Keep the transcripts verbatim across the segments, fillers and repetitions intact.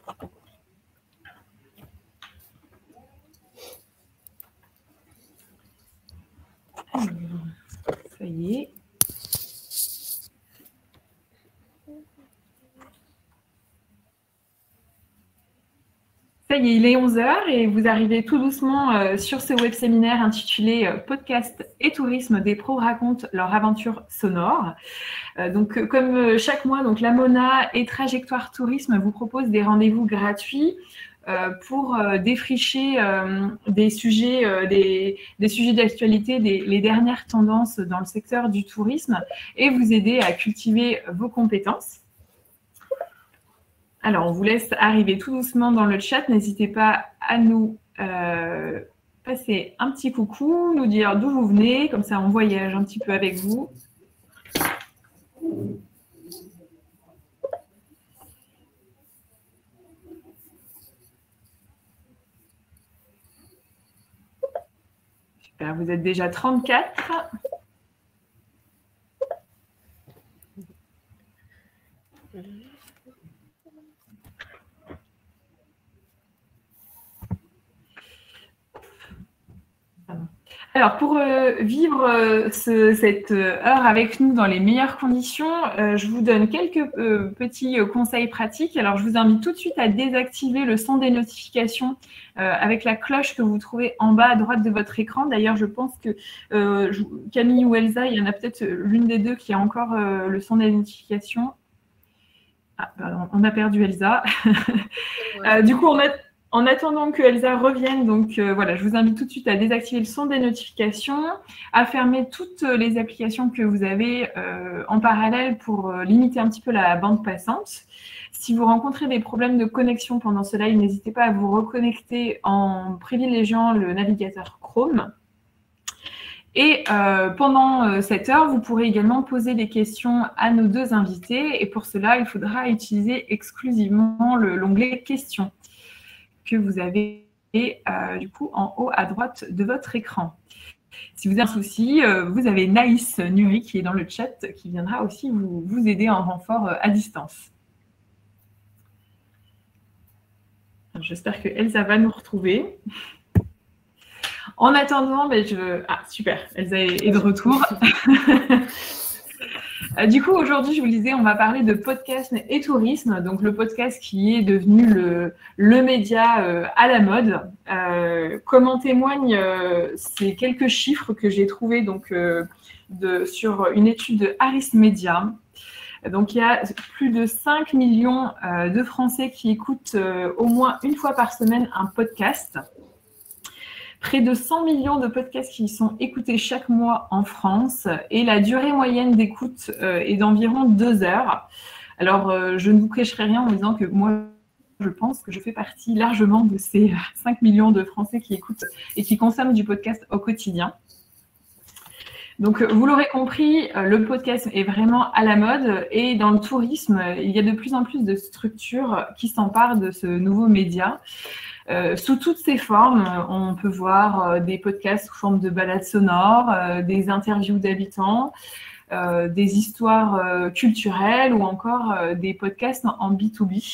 Alors, ça y est. Ça y est, il est onze heures et vous arrivez tout doucement euh, sur ce web séminaire intitulé euh, Podcast et tourisme, des pros racontent leur aventure sonore. Euh, donc, euh, comme euh, chaque mois, donc la Mona et Trajectoire Tourisme vous proposent des rendez-vous gratuits euh, pour euh, défricher euh, des sujets, euh, des, des sujets d'actualité, des, les dernières tendances dans le secteur du tourisme et vous aider à cultiver vos compétences. Alors, on vous laisse arriver tout doucement dans le chat. N'hésitez pas à nous euh, passer un petit coucou, nous dire d'où vous venez. Comme ça, on voyage un petit peu avec vous. Super, vous êtes déjà trente-quatre. Alors, pour euh, vivre euh, ce, cette heure avec nous dans les meilleures conditions, euh, je vous donne quelques euh, petits euh, conseils pratiques. Alors, je vous invite tout de suite à désactiver le son des notifications euh, avec la cloche que vous trouvez en bas à droite de votre écran. D'ailleurs, je pense que euh, je, Camille ou Elsa, il y en a peut-être l'une des deux qui a encore euh, le son des notifications. Ah, pardon, on a perdu Elsa. Ouais. euh, du coup, on a... En attendant que Elsa revienne, donc euh, voilà, je vous invite tout de suite à désactiver le son des notifications, à fermer toutes les applications que vous avez euh, en parallèle pour euh, limiter un petit peu la bande passante. Si vous rencontrez des problèmes de connexion pendant ce live, n'hésitez pas à vous reconnecter en privilégiant le navigateur Chrome. Et euh, pendant euh, cette heure, vous pourrez également poser des questions à nos deux invités. Et pour cela, il faudra utiliser exclusivement l'onglet « Questions » que vous avez euh, du coup en haut à droite de votre écran. Si vous avez un souci, euh, vous avez Naïs Nuri qui est dans le chat qui viendra aussi vous, vous aider en renfort euh, à distance. J'espère que Elsa va nous retrouver. En attendant, ben, je... Ah, super, Elsa est de retour. Du coup, aujourd'hui, je vous le disais, on va parler de podcast et tourisme. Donc, le podcast qui est devenu le, le média euh, à la mode. Euh, comme en témoignent euh, ces quelques chiffres que j'ai trouvés donc, euh, de, sur une étude de Harris Media. Donc, il y a plus de cinq millions euh, de Français qui écoutent euh, au moins une fois par semaine un podcast. Près de cent millions de podcasts qui sont écoutés chaque mois en France et la durée moyenne d'écoute euh, est d'environ deux heures. Alors, euh, je ne vous cacherai rien en vous disant que moi, je pense que je fais partie largement de ces cinq millions de Français qui écoutent et qui consomment du podcast au quotidien. Donc, vous l'aurez compris, le podcast est vraiment à la mode et dans le tourisme, il y a de plus en plus de structures qui s'emparent de ce nouveau média. Euh, sous toutes ces formes, on peut voir euh, des podcasts sous forme de balades sonores, euh, des interviews d'habitants, euh, des histoires euh, culturelles ou encore euh, des podcasts en B deux B.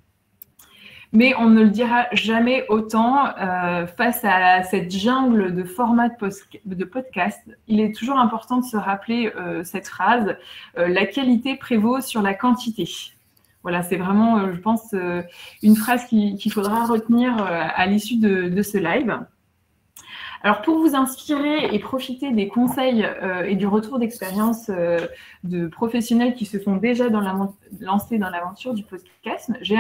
Mais on ne le dira jamais autant euh, face à cette jungle de formats de, de podcast. Il est toujours important de se rappeler euh, cette phrase euh, « la qualité prévaut sur la quantité ». Voilà, c'est vraiment, euh, je pense, euh, une phrase qu'il qu'il faudra retenir euh, à l'issue de, de ce live. Alors, pour vous inspirer et profiter des conseils euh, et du retour d'expérience euh, de professionnels qui se sont déjà dans la, lancés dans l'aventure du podcast, j'ai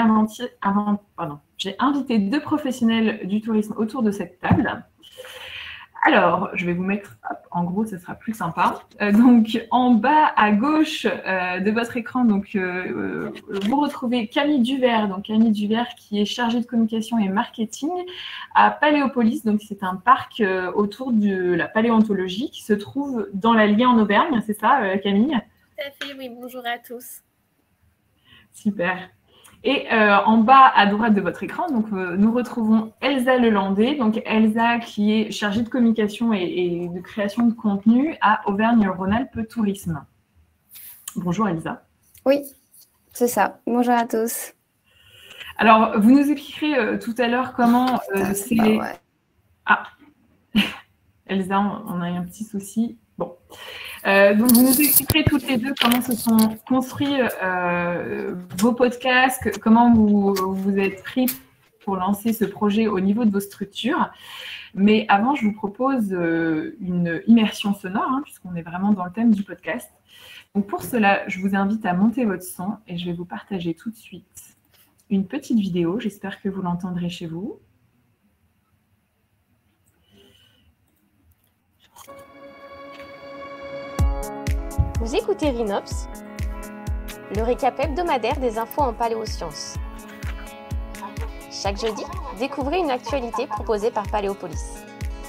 invité deux professionnels du tourisme autour de cette table. Alors, je vais vous mettre, hop, en gros, ce sera plus sympa. Euh, donc, en bas à gauche euh, de votre écran, donc, euh, vous retrouvez Camille Duvert. Donc, Camille Duvert qui est chargée de communication et marketing à Paléopolis. Donc, c'est un parc euh, autour de la paléontologie qui se trouve dans l'Allier en Auvergne. C'est ça, euh, Camille? Tout à fait, oui. Bonjour à tous. Super. Et euh, en bas à droite de votre écran, donc, euh, nous retrouvons Elsa Lelandais. Donc Elsa qui est chargée de communication et, et de création de contenu à Auvergne-Rhône-Alpes Tourisme. Bonjour Elsa. Oui, c'est ça. Bonjour à tous. Alors, vous nous expliquerez euh, tout à l'heure comment euh, c'est... Ouais. Ah, Elsa, on a eu un petit souci. Bon. Euh, donc, vous nous expliquerez toutes les deux comment se sont construits euh, vos podcasts, comment vous vous êtes pris pour lancer ce projet au niveau de vos structures. Mais avant, je vous propose euh, une immersion sonore, hein, puisqu'on est vraiment dans le thème du podcast. Donc, pour cela, je vous invite à monter votre son et je vais vous partager tout de suite une petite vidéo. J'espère que vous l'entendrez chez vous. Vous écoutez Rhinops, le récap hebdomadaire des infos en paléosciences. Chaque jeudi, découvrez une actualité proposée par Paléopolis.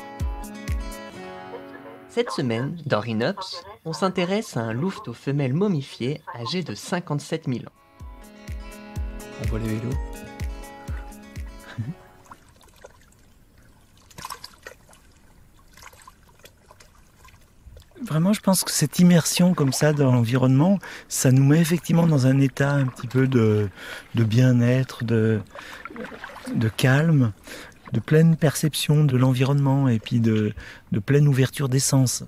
Cette semaine, dans Rhinops, on s'intéresse à un louveteau femelle momifié âgé de cinquante-sept mille ans. On voit les vélos. Vraiment, je pense que cette immersion comme ça dans l'environnement, ça nous met effectivement dans un état un petit peu de, de bien-être, de, de calme, de pleine perception de l'environnement et puis de, de pleine ouverture des sens.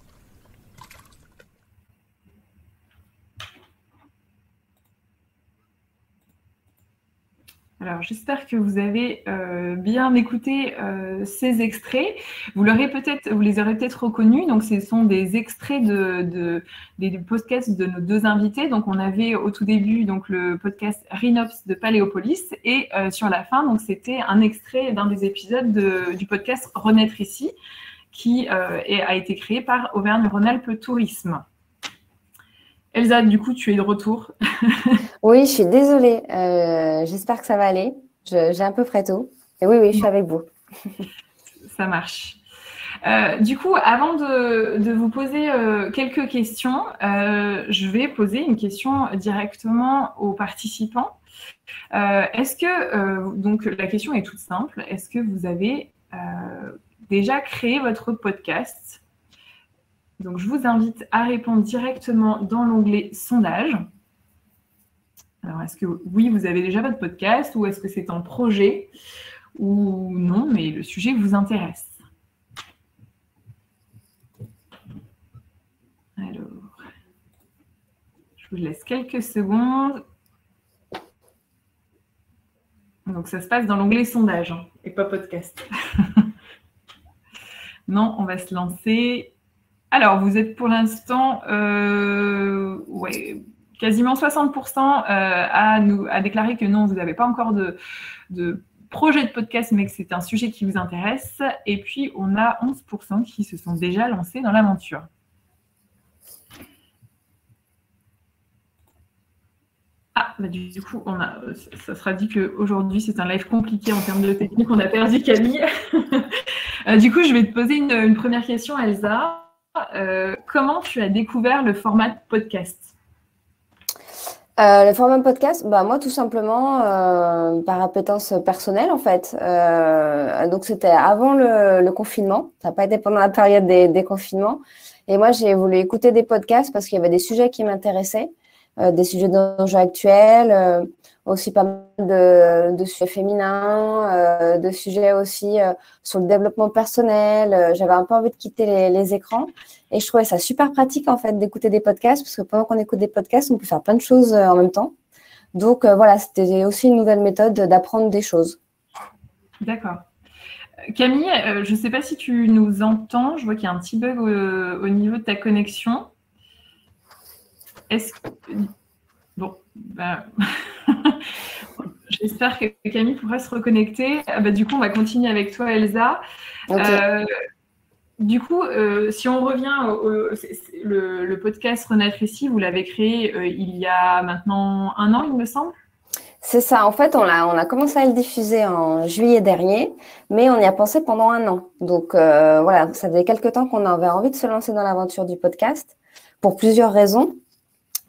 Alors, j'espère que vous avez euh, bien écouté euh, ces extraits. Vous, l'aurez peut-être, vous les aurez peut-être reconnus. Donc, ce sont des extraits de, de, des podcasts de nos deux invités. Donc, on avait au tout début donc, le podcast Rhinops de Paléopolis. Et euh, sur la fin, donc, c'était un extrait d'un des épisodes de, du podcast Renaître ici, qui euh, est, a été créé par Auvergne-Rhône-Alpes Tourisme. Elsa, du coup, tu es de retour. Oui, je suis désolée. Euh, j'espère que ça va aller. Je, j'ai un peu près tout. Et oui, oui, je suis avec vous. Ça marche. Euh, du coup, avant de, de vous poser euh, quelques questions, euh, je vais poser une question directement aux participants. Euh, est-ce que, euh, donc la question est toute simple, est-ce que vous avez euh, déjà créé votre podcast ? Donc, je vous invite à répondre directement dans l'onglet « Sondage ». Alors, est-ce que oui, vous avez déjà votre podcast ou est-ce que c'est en projet ou non, mais le sujet vous intéresse? Alors, je vous laisse quelques secondes. Donc, ça se passe dans l'onglet « Sondage » hein, et pas « Podcast ». Non, on va se lancer. Alors, vous êtes pour l'instant, euh, ouais, quasiment soixante pour cent euh, à, nous, à déclarer que non, vous n'avez pas encore de, de projet de podcast, mais que c'est un sujet qui vous intéresse. Et puis, on a onze pour cent qui se sont déjà lancés dans l'aventure. Ah, bah du, du coup, on a, ça sera dit qu'aujourd'hui, c'est un live compliqué en termes de technique. On a perdu Camille. euh, du coup, je vais te poser une, une première question, Elsa. Euh, comment tu as découvert le format podcast ? euh, Le format podcast, bah, moi tout simplement euh, par appétence personnelle en fait. Euh, donc c'était avant le, le confinement, ça n'a pas été pendant la période des, des confinements. Et moi j'ai voulu écouter des podcasts parce qu'il y avait des sujets qui m'intéressaient, euh, des sujets d'enjeux actuels, euh, aussi pas mal de, de sujets féminins, euh, de sujets aussi euh, sur le développement personnel. Euh, j'avais un peu envie de quitter les, les écrans et je trouvais ça super pratique en fait d'écouter des podcasts parce que pendant qu'on écoute des podcasts, on peut faire plein de choses euh, en même temps. Donc euh, voilà, c'était aussi une nouvelle méthode d'apprendre des choses. D'accord. Camille, euh, je ne sais pas si tu nous entends. Je vois qu'il y a un petit bug au, au niveau de ta connexion. Est-ce que... Bon, ben... j'espère que Camille pourra se reconnecter. Ah bah, du coup, on va continuer avec toi, Elsa. Okay. Euh, du coup, euh, si on revient au, au c'est, c'est le, le podcast Renaître ici, vous l'avez créé euh, il y a maintenant un an, il me semble. C'est ça. En fait, on a, on a commencé à le diffuser en juillet dernier, mais on y a pensé pendant un an. Donc, euh, voilà, ça faisait quelques temps qu'on avait envie de se lancer dans l'aventure du podcast pour plusieurs raisons.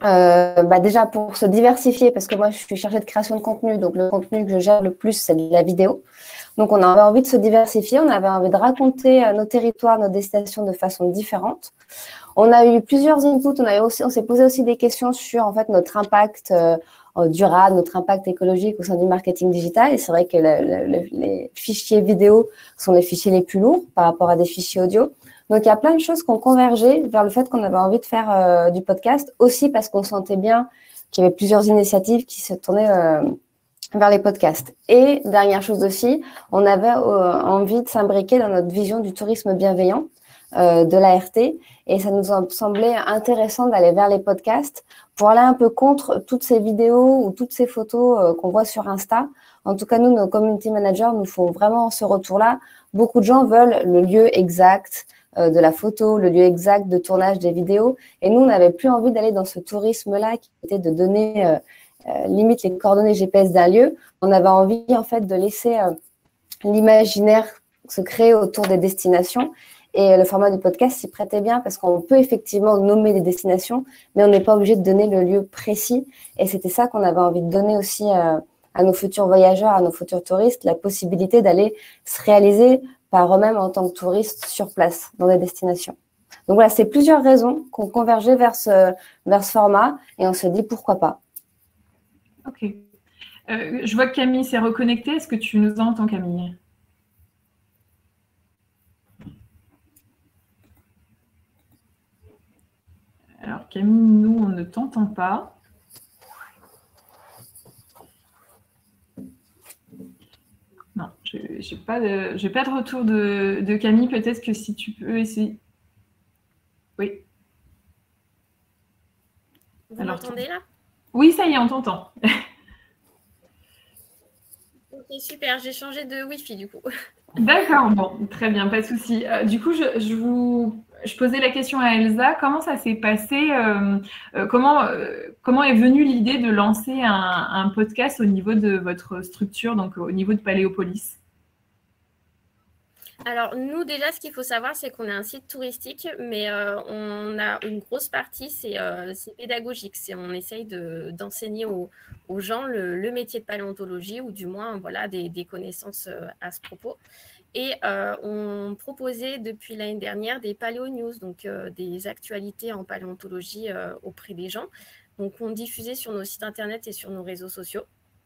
Euh, bah déjà pour se diversifier, parce que moi je suis chargée de création de contenu, donc le contenu que je gère le plus c'est de la vidéo. Donc on avait envie de se diversifier, on avait envie de raconter euh, nos territoires, nos destinations de façon différente. On a eu plusieurs inputs, on, a aussi, on s'est posé aussi des questions sur en fait notre impact euh, durable, notre impact écologique au sein du marketing digital. Et c'est vrai que le, le, les fichiers vidéo sont les fichiers les plus lourds par rapport à des fichiers audio. Donc, il y a plein de choses qui ont convergé vers le fait qu'on avait envie de faire euh, du podcast, aussi parce qu'on sentait bien qu'il y avait plusieurs initiatives qui se tournaient euh, vers les podcasts. Et dernière chose aussi, on avait euh, envie de s'imbriquer dans notre vision du tourisme bienveillant euh, de l'A R T. Et ça nous a semblé intéressant d'aller vers les podcasts pour aller un peu contre toutes ces vidéos ou toutes ces photos euh, qu'on voit sur Insta. En tout cas, nous, nos community managers nous font vraiment ce retour-là. Beaucoup de gens veulent le lieu exact de la photo, le lieu exact de tournage des vidéos. Et nous, on n'avait plus envie d'aller dans ce tourisme-là qui était de donner euh, euh, limite les coordonnées G P S d'un lieu. On avait envie en fait de laisser euh, l'imaginaire se créer autour des destinations. Et le format du podcast s'y prêtait bien parce qu'on peut effectivement nommer des destinations, mais on n'est pas obligé de donner le lieu précis. Et c'était ça qu'on avait envie de donner aussi euh, à nos futurs voyageurs, à nos futurs touristes, la possibilité d'aller se réaliser par eux-mêmes en tant que touristes sur place, dans des destinations. Donc voilà, c'est plusieurs raisons qu'on convergeait vers ce, vers ce format et on se dit pourquoi pas. Ok. Euh, je vois que Camille s'est reconnectée. Est-ce que tu nous entends, Camille? Alors Camille, nous, on ne t'entend pas. Non, je n'ai pas, pas de retour de, de Camille. Peut-être que si tu peux essayer. Oui. Vous m'entendez là? Oui, ça y est, on t'entend. Ok, super. J'ai changé de Wi-Fi du coup. D'accord, bon, très bien, pas de souci. Euh, du coup, je, je, vous, je posais la question à Elsa. Comment ça s'est passé euh, euh, comment, euh, comment est venue l'idée de lancer un, un podcast au niveau de votre structure, donc au niveau de Paléopolis? Alors, nous, déjà, ce qu'il faut savoir, c'est qu'on est un site touristique, mais euh, on a une grosse partie, c'est euh, pédagogique. On essaye de, d'enseigner aux, aux gens le, le métier de paléontologie, ou du moins voilà, des, des connaissances euh, à ce propos. Et euh, on proposait depuis l'année dernière des Paléo News, donc euh, des actualités en paléontologie euh, auprès des gens. Donc, on diffusait sur nos sites internet et sur nos réseaux sociaux.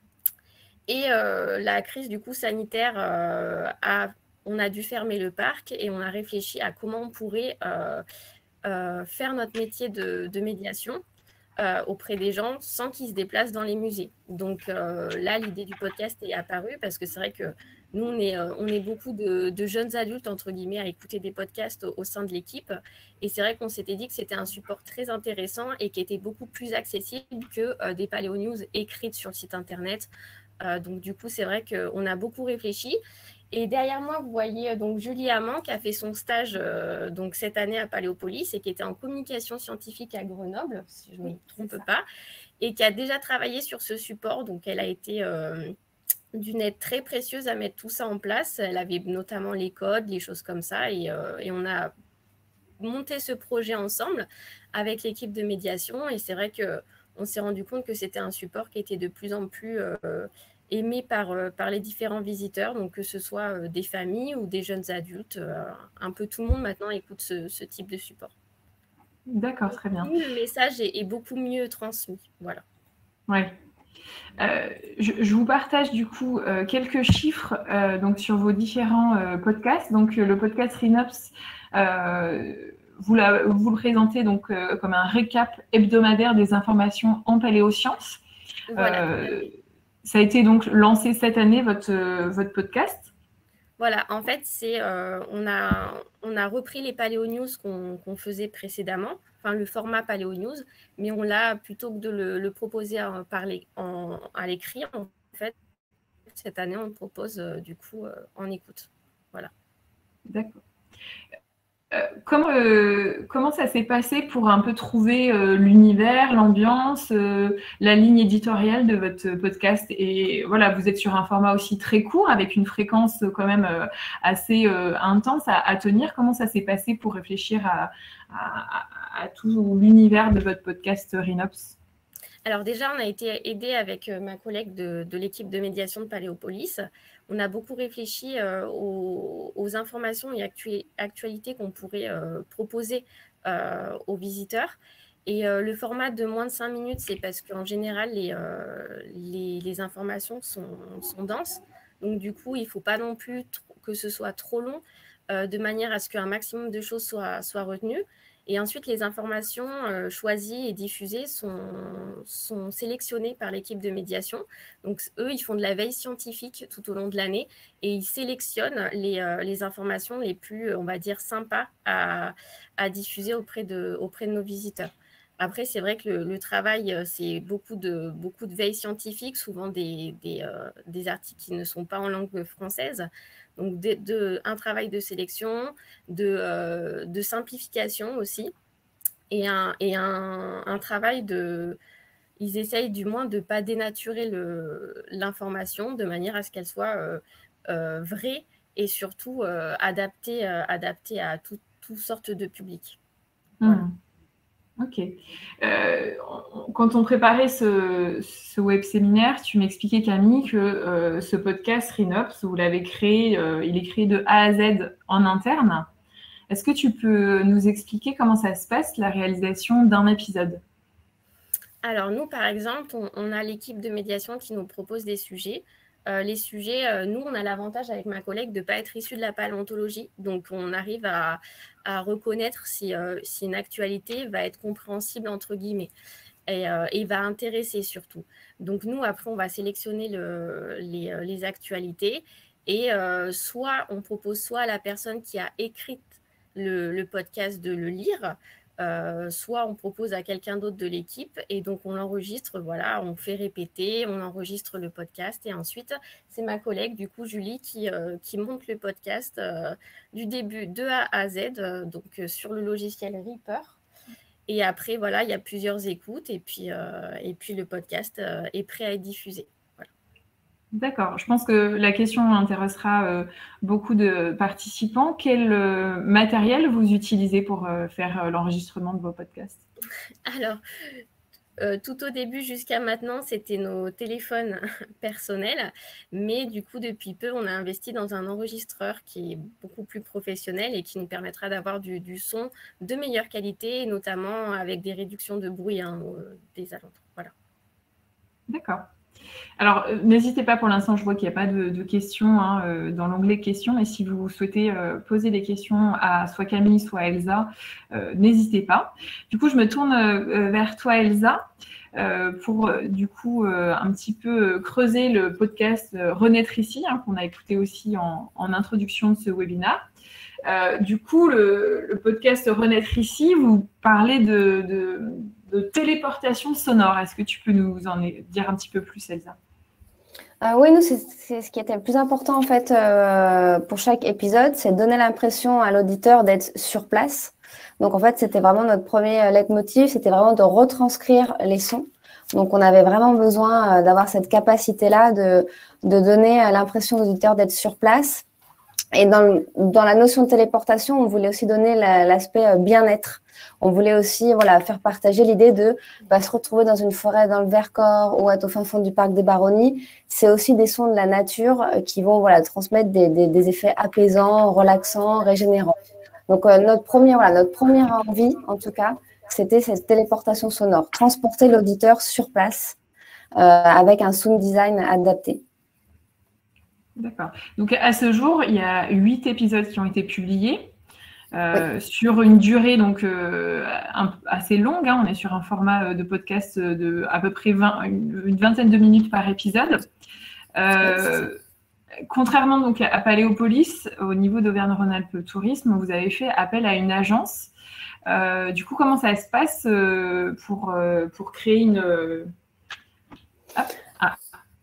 Et euh, la crise du coup sanitaire euh, a on a dû fermer le parc et on a réfléchi à comment on pourrait euh, euh, faire notre métier de, de médiation euh, auprès des gens sans qu'ils se déplacent dans les musées. Donc euh, là, l'idée du podcast est apparue parce que c'est vrai que nous, on est, euh, on est beaucoup de, de jeunes adultes, entre guillemets, à écouter des podcasts au, au sein de l'équipe. Et c'est vrai qu'on s'était dit que c'était un support très intéressant et qui était beaucoup plus accessible que euh, des Paléo News écrites sur le site internet. Euh, donc du coup, c'est vrai qu'on a beaucoup réfléchi. Et derrière moi, vous voyez donc Julie Amand qui a fait son stage euh, donc cette année à Paléopolis et qui était en communication scientifique à Grenoble, si je ne me trompe pas, et qui a déjà travaillé sur ce support. Donc, elle a été euh, d'une aide très précieuse à mettre tout ça en place. Elle avait notamment les codes, les choses comme ça, et, euh, et on a monté ce projet ensemble avec l'équipe de médiation. Et c'est vrai qu'on s'est rendu compte que c'était un support qui était de plus en plus euh, aimé par, euh, par les différents visiteurs, donc que ce soit euh, des familles ou des jeunes adultes. Euh, un peu tout le monde maintenant écoute ce, ce type de support. D'accord, très bien. Le message est, est beaucoup mieux transmis. Voilà. Oui. Euh, je, je vous partage du coup euh, quelques chiffres euh, donc, sur vos différents euh, podcasts. Donc, le podcast Rhinops, euh, vous, la, vous le présentez donc, euh, comme un récap hebdomadaire des informations en paléosciences. Voilà. Euh, ça a été donc lancé cette année, votre, votre podcast. Voilà, en fait, c'est, euh, on, a, on a repris les Paléo News qu'on, qu'on faisait précédemment, enfin le format Paléo News, mais on l'a, plutôt que de le, le proposer à, par les, en, à l'écrit, en fait, cette année, on le propose euh, du coup euh, en écoute. Voilà. D'accord. Euh, comment, euh, comment ça s'est passé pour un peu trouver euh, l'univers, l'ambiance, euh, la ligne éditoriale de votre podcast? Et voilà, vous êtes sur un format aussi très court, avec une fréquence quand même euh, assez euh, intense à, à tenir. Comment ça s'est passé pour réfléchir à, à, à tout l'univers de votre podcast Rhinops? Alors déjà, on a été aidé avec ma collègue de, de l'équipe de médiation de Paléopolis. On a beaucoup réfléchi euh, aux, aux informations et actu actualités qu'on pourrait euh, proposer euh, aux visiteurs. Et euh, le format de moins de cinq minutes, c'est parce qu'en général, les, euh, les, les informations sont, sont denses. Donc du coup, il ne faut pas non plus que ce soit trop long, euh, de manière à ce qu'un maximum de choses soient, soient retenues. Et ensuite, les informations euh, choisies et diffusées sont, sont sélectionnées par l'équipe de médiation. Donc, eux, ils font de la veille scientifique tout au long de l'année et ils sélectionnent les, euh, les informations les plus, on va dire, sympas à, à diffuser auprès de, auprès de nos visiteurs. Après, c'est vrai que le, le travail, c'est beaucoup de, beaucoup de veille scientifique, souvent des, des, euh, des articles qui ne sont pas en langue française. Donc, de, de, un travail de sélection, de, euh, de simplification aussi, et un, et un, un travail de... Ils essayent du moins de ne pas dénaturer l'information de manière à ce qu'elle soit euh, euh, vraie et surtout euh, adaptée, euh, adaptée à tout, toutes sortes de publics. Voilà. Mmh. Ok. Euh, quand on préparait ce, ce web séminaire, tu m'expliquais, Camille, que euh, ce podcast Rhinops, vous l'avez créé, euh, il est créé de A à Z en interne. Est-ce que tu peux nous expliquer comment ça se passe, la réalisation d'un épisode? Alors, nous, par exemple, on, on a l'équipe de médiation qui nous propose des sujets. Euh, les sujets, euh, nous, on a l'avantage avec ma collègue de ne pas être issu de la paléontologie. Donc, on arrive à, à reconnaître si, euh, si une actualité va être compréhensible, entre guillemets, et, euh, et va intéresser surtout. Donc, nous, après, on va sélectionner le, les, les actualités et euh, soit on propose soit à la personne qui a écrit le, le podcast de le lire, Euh, soit on propose à quelqu'un d'autre de l'équipe et donc on l'enregistre, voilà, on fait répéter, on enregistre le podcast et ensuite c'est ma collègue du coup Julie qui, euh, qui monte le podcast euh, du début de A à Z, euh, donc euh, sur le logiciel Reaper. Et après voilà, il y a plusieurs écoutes et puis, euh, et puis le podcast euh, est prêt à être diffusé. D'accord. Je pense que la question intéressera euh, beaucoup de participants. Quel euh, matériel vous utilisez pour euh, faire euh, l'enregistrement de vos podcasts? Alors, euh, tout au début jusqu'à maintenant, c'était nos téléphones personnels. Mais du coup, depuis peu, on a investi dans un enregistreur qui est beaucoup plus professionnel et qui nous permettra d'avoir du, du son de meilleure qualité, notamment avec des réductions de bruit hein, des alentours. Voilà. D'accord. Alors, euh, n'hésitez pas, pour l'instant, je vois qu'il n'y a pas de, de questions hein, euh, dans l'onglet questions, mais si vous souhaitez euh, poser des questions à soit Camille, soit Elsa, euh, n'hésitez pas. Du coup, je me tourne euh, vers toi, Elsa, euh, pour euh, du coup euh, un petit peu creuser le podcast euh, Renaître ici, hein, qu'on a écouté aussi en, en introduction de ce webinaire. Euh, du coup, le, le podcast Renaître ici, vous parlez de, de, de téléportation sonore. Est-ce que tu peux nous en dire un petit peu plus, Elsa? Euh, oui, nous, c'est ce qui était le plus important en fait euh, pour chaque épisode, c'est de donner l'impression à l'auditeur d'être sur place. Donc en fait, c'était vraiment notre premier leitmotiv, c'était vraiment de retranscrire les sons. Donc on avait vraiment besoin euh, d'avoir cette capacité-là de, de donner l'impression aux auditeurs d'être sur place. Et dans, dans la notion de téléportation, on voulait aussi donner l'aspect la, bien-être. On voulait aussi voilà, faire partager l'idée de bah, se retrouver dans une forêt dans le Vercors ou être au fin fond du parc des Baronnies. C'est aussi des sons de la nature qui vont voilà, transmettre des, des, des effets apaisants, relaxants, régénérants. Donc euh, notre, première, voilà, notre première envie, en tout cas, c'était cette téléportation sonore. Transporter l'auditeur sur place euh, avec un sound design adapté. D'accord. Donc, à ce jour, il y a huit épisodes qui ont été publiés euh, oui. sur une durée donc euh, un, assez longue. Hein. On est sur un format de podcast de à peu près vingt, une vingtaine de minutes par épisode. Euh, oui, contrairement donc à Paléopolis, au niveau d'Auvergne-Rhône-Alpes Tourisme, vous avez fait appel à une agence. Euh, du coup, comment ça se passe euh, pour, euh, pour créer une... Ah, ah.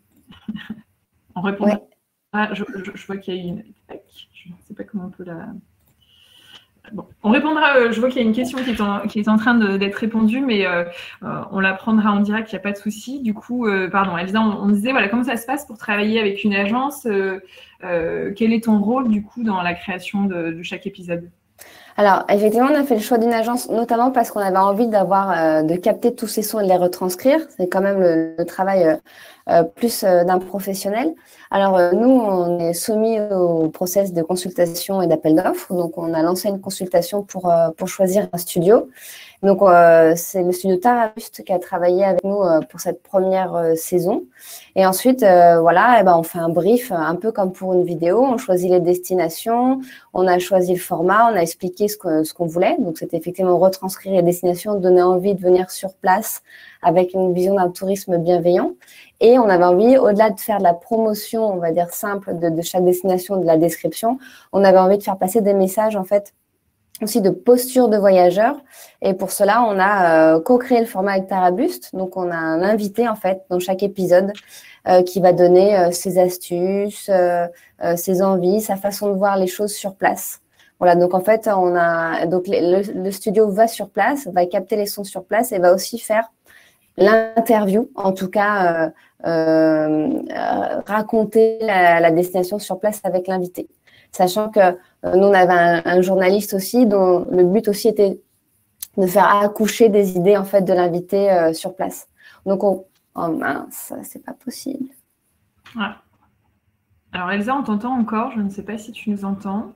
En répondant... Oui. Ah, je, je, je vois qu'il y a une... Je ne sais pas comment on peut la... Bon, on répondra, euh, je vois qu'il y a une question qui est en, qui est en train de, d'être répondue, mais euh, euh, on la prendra en direct, il n'y a pas de souci. Du coup, euh, pardon, Elsa, on, on disait, voilà, comment ça se passe pour travailler avec une agence euh, euh, quel est ton rôle, du coup, dans la création de, de chaque épisode? Alors, effectivement, on a fait le choix d'une agence, notamment parce qu'on avait envie d'avoir, euh, de capter tous ces sons et de les retranscrire. C'est quand même le, le travail euh, euh, plus euh, d'un professionnel. Alors, euh, nous, on est soumis au process de consultation et d'appel d'offres. Donc, on a lancé une consultation pour, euh, pour choisir un studio. Donc, euh, c'est le studio Tarabuste qui a travaillé avec nous euh, pour cette première euh, saison. Et ensuite, euh, voilà, eh ben, on fait un brief, un peu comme pour une vidéo. On choisit les destinations, on a choisi le format, on a expliqué ce, que, ce qu'on voulait. Donc, c'était effectivement retranscrire les destinations, donner envie de venir sur place avec une vision d'un tourisme bienveillant. Et on avait envie, au-delà de faire de la promotion, on va dire simple, de, de chaque destination, de la description, on avait envie de faire passer des messages, en fait, aussi de posture de voyageur. Et pour cela, on a euh, co-créé le format avec Tarabuste. Donc, on a un invité, en fait, dans chaque épisode euh, qui va donner euh, ses astuces, euh, euh, ses envies, sa façon de voir les choses sur place. Voilà, donc en fait, on a donc les, le, le studio va sur place, va capter les sons sur place et va aussi faire l'interview, en tout cas, euh, euh, raconter la, la destination sur place avec l'invité. Sachant que euh, nous, on avait un, un journaliste aussi dont le but aussi était de faire accoucher des idées en fait de l'invité euh, sur place. Donc, on... oh mince, c'est pas possible. Ouais. Alors Elsa, on t'entend encore, je ne sais pas si tu nous entends.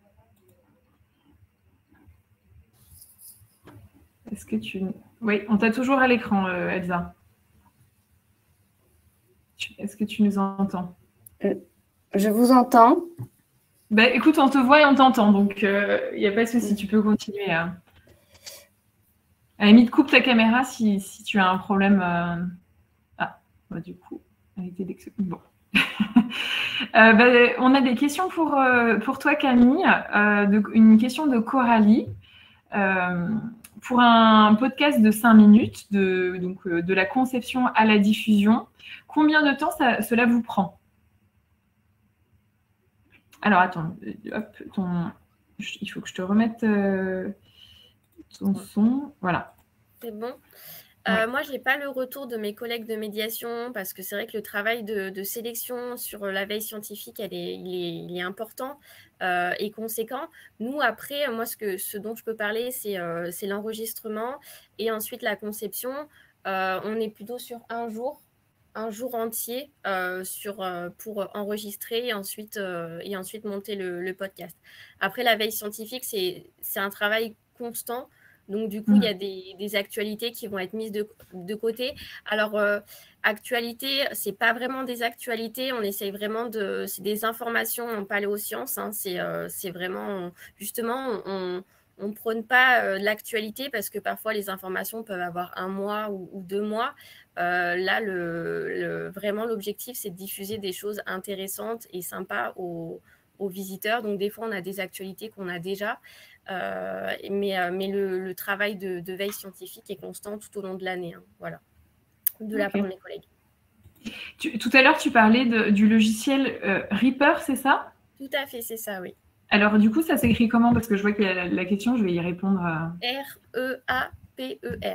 Est-ce que tu... Oui, on t'a toujours à l'écran, euh, Elsa. Est-ce que tu nous entends? Je vous entends. Bah, écoute, on te voit et on t'entend, donc il euh, n'y a pas de souci, tu peux continuer. À, à la limite, coupe ta caméra si, si tu as un problème. Euh... Ah, bah, du coup, elle était d'ex... Bon. euh, bah, on a des questions pour, euh, pour toi, Camille. Euh, de, une question de Coralie. Euh, pour un podcast de cinq minutes, de, donc, euh, de la conception à la diffusion, combien de temps ça, cela vous prend? Alors, attends, hop, ton... il faut que je te remette euh, ton son. Voilà. C'est bon. Euh, ouais. Moi, je n'ai pas le retour de mes collègues de médiation parce que c'est vrai que le travail de, de sélection sur la veille scientifique, elle est, il, est, il est important euh, et conséquent. Nous, après, moi, ce, que, ce dont je peux parler, c'est, euh, c'est l'enregistrement et ensuite la conception. Euh, on est plutôt sur un jour. un jour entier euh, sur, euh, pour enregistrer et ensuite, euh, et ensuite monter le, le podcast. Après, la veille scientifique, c'est, c'est un travail constant. Donc, du coup, il mmh. y a des, des actualités qui vont être mises de, de côté. Alors, euh, actualité, ce n'est pas vraiment des actualités. On essaye vraiment de... C'est des informations en paléosciences. Hein, c'est, euh, c'est vraiment... Justement, on... On ne prône pas euh, l'actualité parce que parfois les informations peuvent avoir un mois ou, ou deux mois. Euh, là, le, le, vraiment, l'objectif, c'est de diffuser des choses intéressantes et sympas aux, aux visiteurs. Donc, des fois, on a des actualités qu'on a déjà. Euh, mais euh, mais le, le travail de, de veille scientifique est constant tout au long de l'année. Hein, voilà, de la okay. part de mes collègues. Tu, tout à l'heure, tu parlais de, du logiciel euh, Reaper, c'est ça? Tout à fait, c'est ça, oui. Alors, du coup, ça s'écrit comment? Parce que je vois qu'il y a la, la question, je vais y répondre. À... R E A P E R.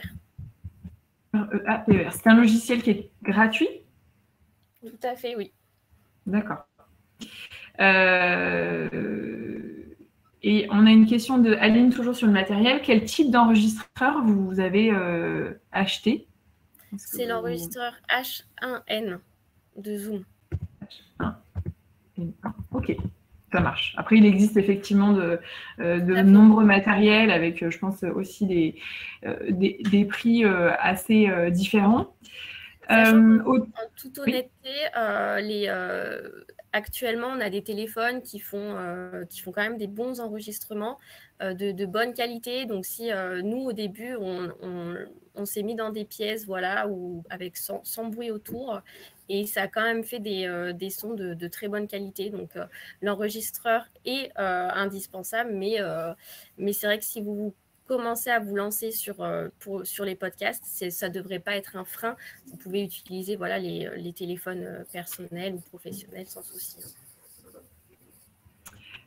R E A P E R. C'est un logiciel qui est gratuit? Tout à fait, oui. D'accord. Euh... Et on a une question de Aline, toujours sur le matériel. Quel type d'enregistreur vous avez euh, acheté? C'est vous... l'enregistreur H un N de Zoom. H un N un. Ok. Ça marche. Après, il existe effectivement de, euh, de nombreux matériels avec, euh, je pense, aussi des, euh, des, des prix euh, assez euh, différents. Euh, au... En toute honnêteté, oui. euh, les, euh, actuellement, on a des téléphones qui font, euh, qui font quand même des bons enregistrements euh, de, de bonne qualité. Donc, si euh, nous, au début, on, on, on s'est mis dans des pièces voilà, où, avec sans, sans bruit autour, et ça a quand même fait des, euh, des sons de, de très bonne qualité. Donc, euh, l'enregistreur est euh, indispensable, mais, euh, mais c'est vrai que si vous commencez à vous lancer sur, euh, pour, sur les podcasts, c'est, ça ne devrait pas être un frein. Vous pouvez utiliser voilà, les, les téléphones personnels ou professionnels sans souci.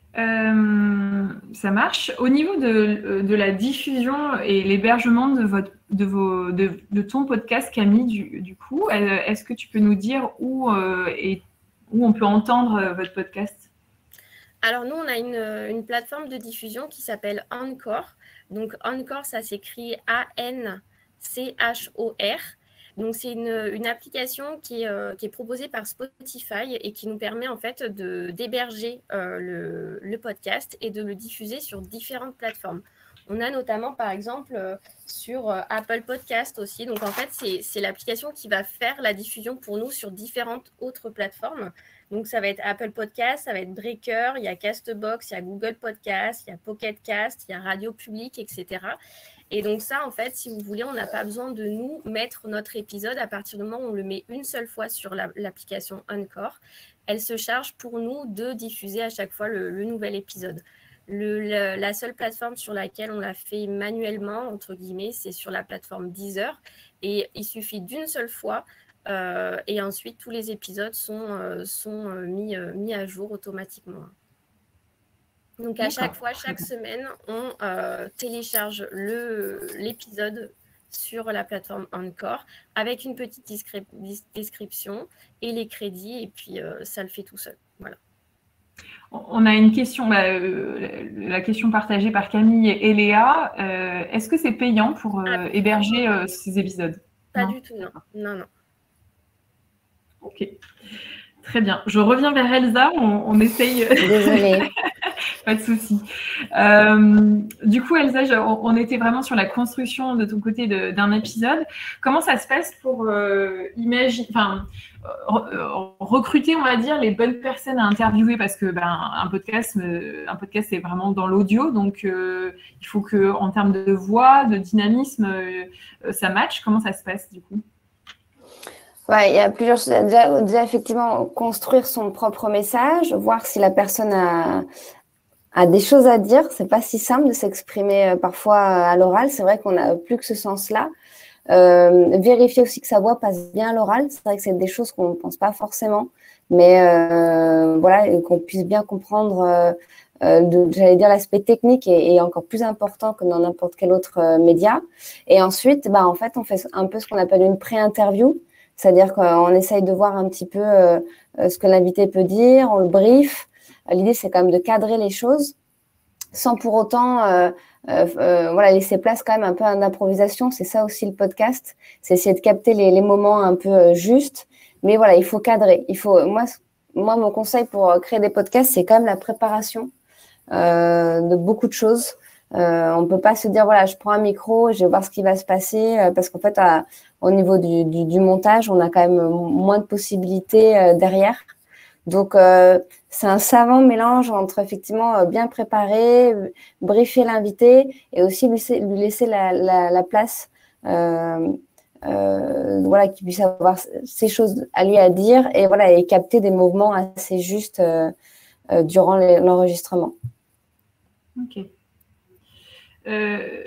Euh, ça marche. Au niveau de, de la diffusion et l'hébergement de, votre, de, vos, de, de ton podcast, Camille, du, du coup, est-ce que tu peux nous dire où, euh, et, où on peut entendre votre podcast? Alors nous, on a une, une plateforme de diffusion qui s'appelle Anchor. Donc Anchor, ça s'écrit A N C H O R. Donc, c'est une, une application qui est, euh, qui est proposée par Spotify et qui nous permet en fait de, d'héberger euh, le, le podcast et de le diffuser sur différentes plateformes. On a notamment, par exemple, euh, sur euh, Apple Podcast aussi. Donc, en fait, c'est, c'est l'application qui va faire la diffusion pour nous sur différentes autres plateformes. Donc, ça va être Apple Podcast, ça va être Breaker, il y a Castbox, il y a Google Podcast, il y a Pocket Cast, il y a Radio Public, et cetera. Et donc ça, en fait, si vous voulez, on n'a pas besoin de nous mettre notre épisode à partir du moment où on le met une seule fois sur la, l'application Anchor. Elle se charge pour nous de diffuser à chaque fois le, le nouvel épisode. Le, le, la seule plateforme sur laquelle on l'a fait manuellement, entre guillemets, c'est sur la plateforme Deezer. Et il suffit d'une seule fois euh, et ensuite tous les épisodes sont, euh, sont euh, mis, euh, mis à jour automatiquement. Donc, à D'accord. chaque fois, chaque semaine, on euh, télécharge le, l'épisode sur la plateforme Anchor avec une petite discri- description et les crédits, et puis euh, ça le fait tout seul. Voilà. On a une question, bah, euh, la question partagée par Camille et Léa. Euh, est-ce que c'est payant pour euh, ah, héberger euh, ces épisodes? Pas non du tout, non. Non, non. Ok. Très bien. Je reviens vers Elsa. On, on essaye. Désolée. Pas de souci. Euh, du coup, Elsa, je, on, on était vraiment sur la construction de ton côté de, d'un épisode. Comment ça se passe pour euh, imaginer, enfin, euh, recruter, on va dire, les bonnes personnes à interviewer, parce que ben, un podcast, un podcast, c'est vraiment dans l'audio, donc euh, il faut que, en termes de voix, de dynamisme, euh, ça matche. Comment ça se passe du coup? Ouais, il y a plusieurs choses. Déjà, déjà, effectivement, construire son propre message, voir si la personne a, a des choses à dire. C'est pas si simple de s'exprimer parfois à l'oral. C'est vrai qu'on n'a plus que ce sens-là. Euh, vérifier aussi que sa voix passe bien à l'oral. C'est vrai que c'est des choses qu'on ne pense pas forcément, mais euh, voilà, et qu'on puisse bien comprendre. Euh, euh, de, j'allais dire l'aspect technique est, est encore plus important que dans n'importe quel autre euh, média. Et ensuite, bah en fait, on fait un peu ce qu'on appelle une pré-interview. C'est-à-dire qu'on essaye de voir un petit peu euh, ce que l'invité peut dire, on le brief. L'idée, c'est quand même de cadrer les choses sans pour autant euh, euh, euh, voilà, laisser place quand même un peu à l'improvisation. C'est ça aussi le podcast, c'est essayer de capter les, les moments un peu euh, justes. Mais voilà, il faut cadrer. Il faut, moi, moi, mon conseil pour créer des podcasts, c'est quand même la préparation euh, de beaucoup de choses. Euh, on ne peut pas se dire, voilà, je prends un micro, je vais voir ce qui va se passer, euh, parce qu'en fait, à, au niveau du, du, du montage, on a quand même moins de possibilités euh, derrière. Donc, euh, c'est un savant mélange entre effectivement euh, bien préparer, euh, briefer l'invité et aussi lui, lui laisser la, la, la place, euh, euh, voilà, qu'il puisse avoir ces choses à lui à dire et voilà, et capter des mouvements assez justes euh, euh, durant les, l'enregistrement. Ok. Euh,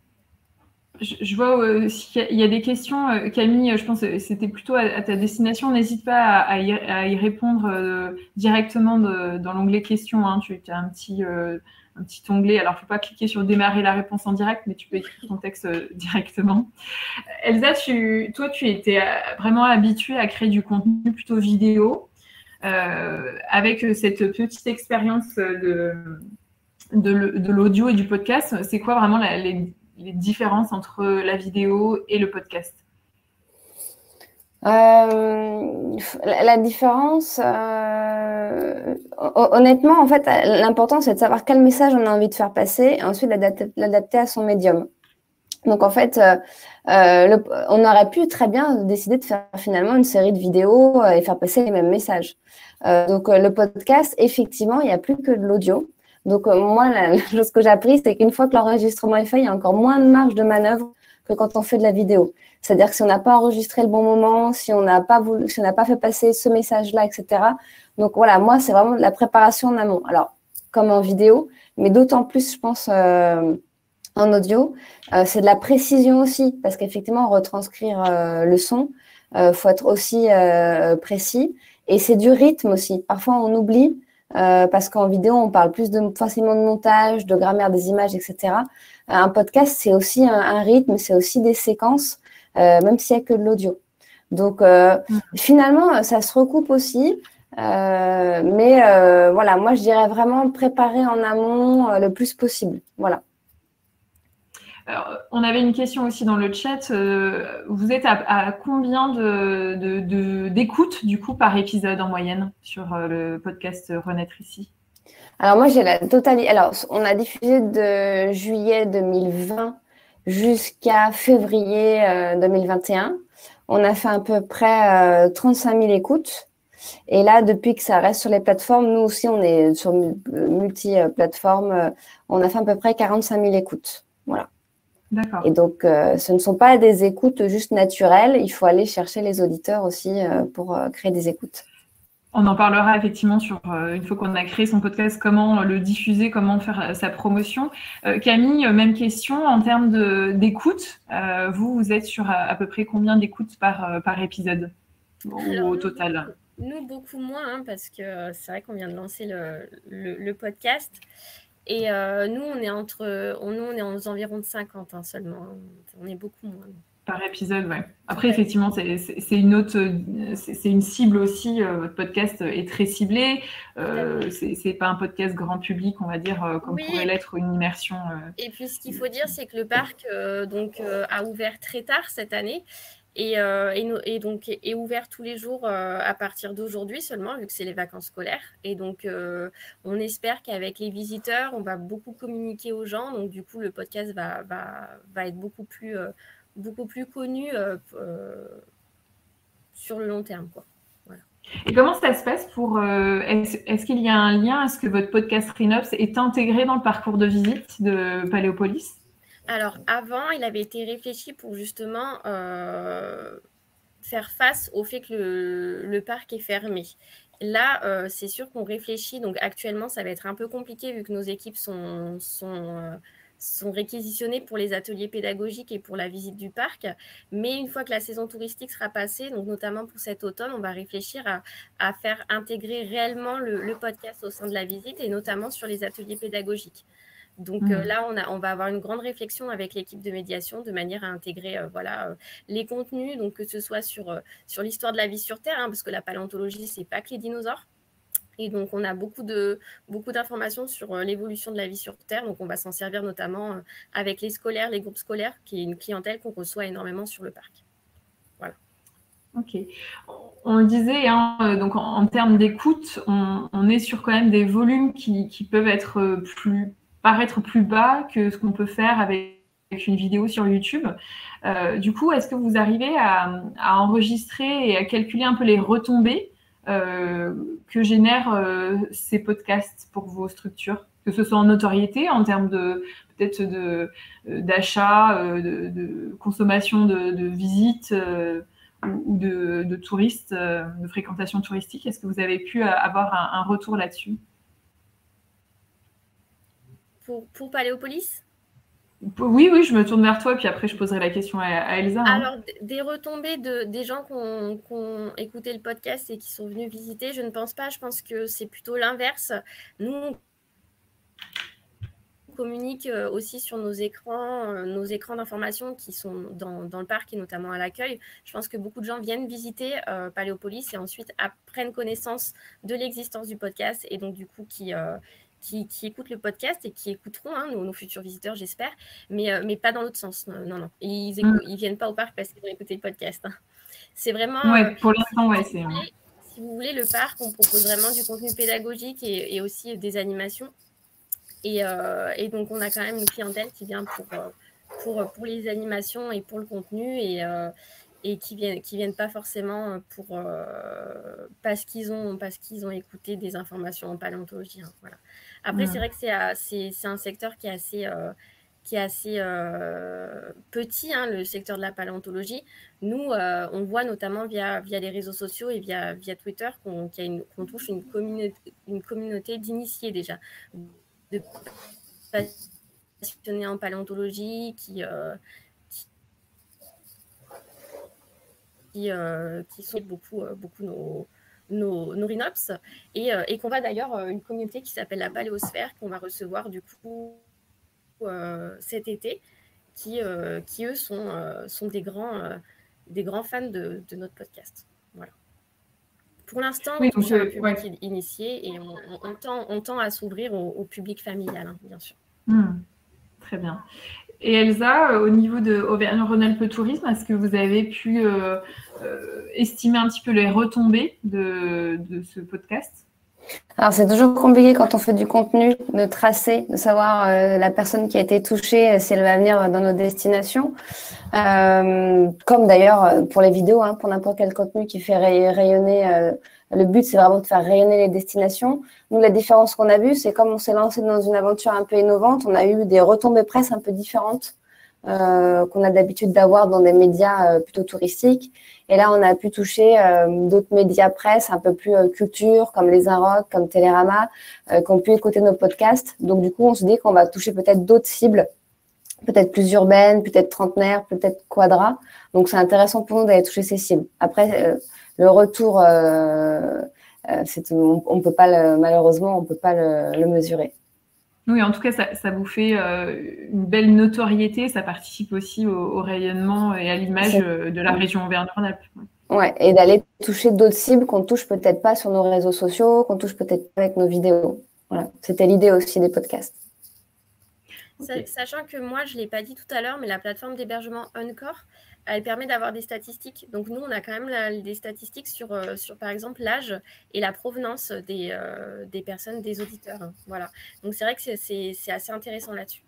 je, je vois euh, s'il y, y a des questions, euh, Camille, je pense que c'était plutôt à, à ta destination. N'hésite pas à, à, y, à y répondre euh, directement de, dans l'onglet questions. Hein. Tu as un petit, euh, un petit onglet. Alors, il ne faut pas cliquer sur démarrer la réponse en direct, mais tu peux écrire ton texte euh, directement. Elsa, tu, toi, tu étais vraiment habituée à créer du contenu plutôt vidéo euh, avec cette petite expérience de... De, de l'audio et du podcast. C'est quoi vraiment la, les, les différences entre la vidéo et le podcast? euh, la, la différence, euh, honnêtement, en fait, l'important, c'est de savoir quel message on a envie de faire passer et ensuite l'adapter, l'adapter à son médium. Donc, en fait, euh, le, on aurait pu très bien décider de faire finalement une série de vidéos et faire passer les mêmes messages. Euh, donc, le podcast, effectivement, il n'y a plus que de l'audio. Donc, euh, moi, la, la chose que j'ai appris, c'est qu'une fois que l'enregistrement est fait, il y a encore moins de marge de manœuvre que quand on fait de la vidéo. C'est-à-dire que si on n'a pas enregistré le bon moment, si on n'a pas voulu, si on n'a pas fait passer ce message-là, et cetera. Donc, voilà, moi, c'est vraiment de la préparation en amont. Alors, comme en vidéo, mais d'autant plus, je pense, euh, en audio, euh, c'est de la précision aussi, parce qu'effectivement, retranscrire euh, le son, il euh, faut être aussi euh, précis. Et c'est du rythme aussi. Parfois, on oublie euh, parce qu'en vidéo, on parle plus de, forcément de montage, de grammaire des images, et cetera. Un podcast, c'est aussi un, un rythme, c'est aussi des séquences, euh, même s'il n'y a que de l'audio. Donc, euh, mmh. finalement, ça se recoupe aussi. Euh, mais euh, voilà, moi, je dirais vraiment préparer en amont euh, le plus possible. Voilà. Alors, on avait une question aussi dans le chat. Euh, vous êtes à, à combien de, de, de, d'écoutes, du coup, par épisode en moyenne sur euh, le podcast Renaître ici? Alors, moi, j'ai la totalité. Alors, on a diffusé de juillet deux mille vingt jusqu'à février euh, deux mille vingt et un. On a fait à peu près euh, trente-cinq mille écoutes. Et là, depuis que ça reste sur les plateformes, nous aussi, on est sur multi-plateformes. On a fait à peu près quarante-cinq mille écoutes. Voilà. D'accord. Et donc, euh, ce ne sont pas des écoutes juste naturelles. Il faut aller chercher les auditeurs aussi euh, pour euh, créer des écoutes. On en parlera effectivement sur, euh, une fois qu'on a créé son podcast, comment le diffuser, comment faire euh, sa promotion. Euh, Camille, même question en termes de, d'écoute. Euh, vous, vous êtes sur à, à peu près combien d'écoutes par, euh, par épisode au, Alors, au nous, total? Nous, beaucoup moins, hein, parce que c'est vrai qu'on vient de lancer le, le, le podcast. Et euh, nous, on est entre, on, nous, on est aux environs de cinquante hein, seulement. On est beaucoup moins. Par épisode, ouais. Après, ouais. effectivement, c'est, c'est, c'est une autre, c'est, c'est une cible aussi. Euh, votre podcast est très ciblé. Euh, c'est, c'est pas un podcast grand public, on va dire, euh, comme oui. pourrait l'être une immersion. Euh... Et puis, ce qu'il faut dire, c'est que le parc euh, donc euh, a ouvert très tard cette année. Et, euh, et, no, et donc est ouvert tous les jours euh, à partir d'aujourd'hui seulement, vu que c'est les vacances scolaires. Et donc, euh, on espère qu'avec les visiteurs, on va beaucoup communiquer aux gens. Donc, du coup, le podcast va, va, va être beaucoup plus, euh, beaucoup plus connu euh, euh, sur le long terme, quoi. Voilà. Et comment ça se passe pour... Euh, est-ce, est-ce qu'il y a un lien? Est-ce que votre podcast Rhinops est intégré dans le parcours de visite de Paléopolis? Alors, avant, il avait été réfléchi pour justement euh, faire face au fait que le, le parc est fermé. Là, euh, c'est sûr qu'on réfléchit. Donc, actuellement, ça va être un peu compliqué vu que nos équipes sont, sont, euh, sont réquisitionnées pour les ateliers pédagogiques et pour la visite du parc. Mais une fois que la saison touristique sera passée, donc notamment pour cet automne, on va réfléchir à, à faire intégrer réellement le, le podcast au sein de la visite et notamment sur les ateliers pédagogiques. Donc mmh. euh, là, on, a, on va avoir une grande réflexion avec l'équipe de médiation de manière à intégrer euh, voilà, euh, les contenus, donc que ce soit sur, euh, sur l'histoire de la vie sur Terre, hein, parce que la paléontologie, ce n'est pas que les dinosaures. Et donc, on a beaucoup, de, beaucoup d'informations sur euh, l'évolution de la vie sur Terre. Donc, on va s'en servir notamment euh, avec les scolaires, les groupes scolaires, qui est une clientèle qu'on reçoit énormément sur le parc. Voilà. Ok. On le disait, hein, donc en, en termes d'écoute, on, on est sur quand même des volumes qui, qui peuvent être plus... paraître plus bas que ce qu'on peut faire avec une vidéo sur YouTube. Euh, du coup, est-ce que vous arrivez à, à enregistrer et à calculer un peu les retombées euh, que génèrent euh, ces podcasts pour vos structures, que ce soit en notoriété, en termes de peut-être de, d'achat, de, de consommation de, de visites euh, ou de, de touristes, de fréquentation touristique? Est-ce que vous avez pu avoir un, un retour là-dessus? Pour, pour Paléopolis? Oui, oui, je me tourne vers toi, puis après je poserai la question à, à Elsa. Hein. Alors, des retombées de, des gens qui ont, qui ont écouté le podcast et qui sont venus visiter, je ne pense pas. Je pense que c'est plutôt l'inverse. Nous, on communique aussi sur nos écrans, nos écrans d'information qui sont dans, dans le parc et notamment à l'accueil. Je pense que beaucoup de gens viennent visiter euh, Paléopolis et ensuite prennent connaissance de l'existence du podcast et donc du coup qui... Euh, Qui, qui écoutent le podcast et qui écouteront hein, nos, nos futurs visiteurs, j'espère, mais, euh, mais pas dans l'autre sens. Non, non. Ils ne mmh. viennent pas au parc parce qu'ils ont écouté le podcast. Hein. C'est vraiment... Ouais, euh, pour l'instant, ouais. Si, c'est... si vous voulez, le parc, on propose vraiment du contenu pédagogique et, et aussi des animations. Et, euh, et donc, on a quand même une clientèle qui vient pour, pour, pour les animations et pour le contenu et... Euh, et qui viennent qui viennent pas forcément pour euh, parce qu'ils ont parce qu'ils ont écouté des informations en paléontologie hein, voilà. Après mmh. c'est vrai que c'est, c'est c'est un secteur qui est assez euh, qui est assez euh, petit hein, le secteur de la paléontologie. Nous euh, on voit notamment via via les réseaux sociaux et via via Twitter qu'on qu'il y a une, qu'on touche une communauté une communauté d'initiés déjà de passionnés en paléontologie qui euh, Qui, euh, qui sont beaucoup, euh, beaucoup nos, nos, nos Rhinops et, euh, et qu'on va d'ailleurs euh, une communauté qui s'appelle la Paléosphère qu'on va recevoir du coup euh, cet été qui, euh, qui eux sont, euh, sont des, grands, euh, des grands fans de, de notre podcast. Voilà. Pour l'instant, on Oui, touche donc, à un euh, public ouais. initié et on, on, on, tend, on tend à s'ouvrir au, au public familial, hein, bien sûr. Hmm, très bien. Et Elsa, euh, au niveau de Auvergne-Rhône-Alpes Tourisme, est-ce que vous avez pu euh, euh, estimer un petit peu les retombées de, de ce podcast? Alors, c'est toujours compliqué quand on fait du contenu de tracer, de savoir euh, la personne qui a été touchée, euh, si elle va venir dans nos destinations. Euh, comme d'ailleurs euh, pour les vidéos, hein, pour n'importe quel contenu qui fait ray- rayonner. Euh, le but, c'est vraiment de faire rayonner les destinations. Nous, la différence qu'on a vue, c'est comme on s'est lancé dans une aventure un peu innovante, on a eu des retombées presse un peu différentes euh, qu'on a d'habitude d'avoir dans des médias euh, plutôt touristiques. Et là, on a pu toucher euh, d'autres médias presse un peu plus euh, culture, comme les Inrocks, comme Télérama, euh, qui ont pu écouter nos podcasts. Donc, du coup, on se dit qu'on va toucher peut-être d'autres cibles, peut-être plus urbaines, peut-être trentenaires, peut-être quadra. Donc, c'est intéressant pour nous d'aller toucher ces cibles. Après, euh, le retour, euh, euh, c'est, on, on peut pas le, malheureusement, on peut pas le, le mesurer. Oui, en tout cas, ça, ça vous fait euh, une belle notoriété, ça participe aussi au, au rayonnement et à l'image C'est... euh, de la région Auvergne-Rhône-Alpes. Ouais, et d'aller toucher d'autres cibles qu'on touche peut-être pas sur nos réseaux sociaux, qu'on touche peut-être pas avec nos vidéos. Voilà, c'était l'idée aussi des podcasts. Okay. Sachant que moi, je ne l'ai pas dit tout à l'heure, mais la plateforme d'hébergement Encore, elle permet d'avoir des statistiques. Donc, nous, on a quand même la, des statistiques sur, euh, sur, par exemple, l'âge et la provenance des, euh, des personnes, des auditeurs. Hein. Voilà. Donc, c'est vrai que c'est, c'est, c'est assez intéressant là-dessus.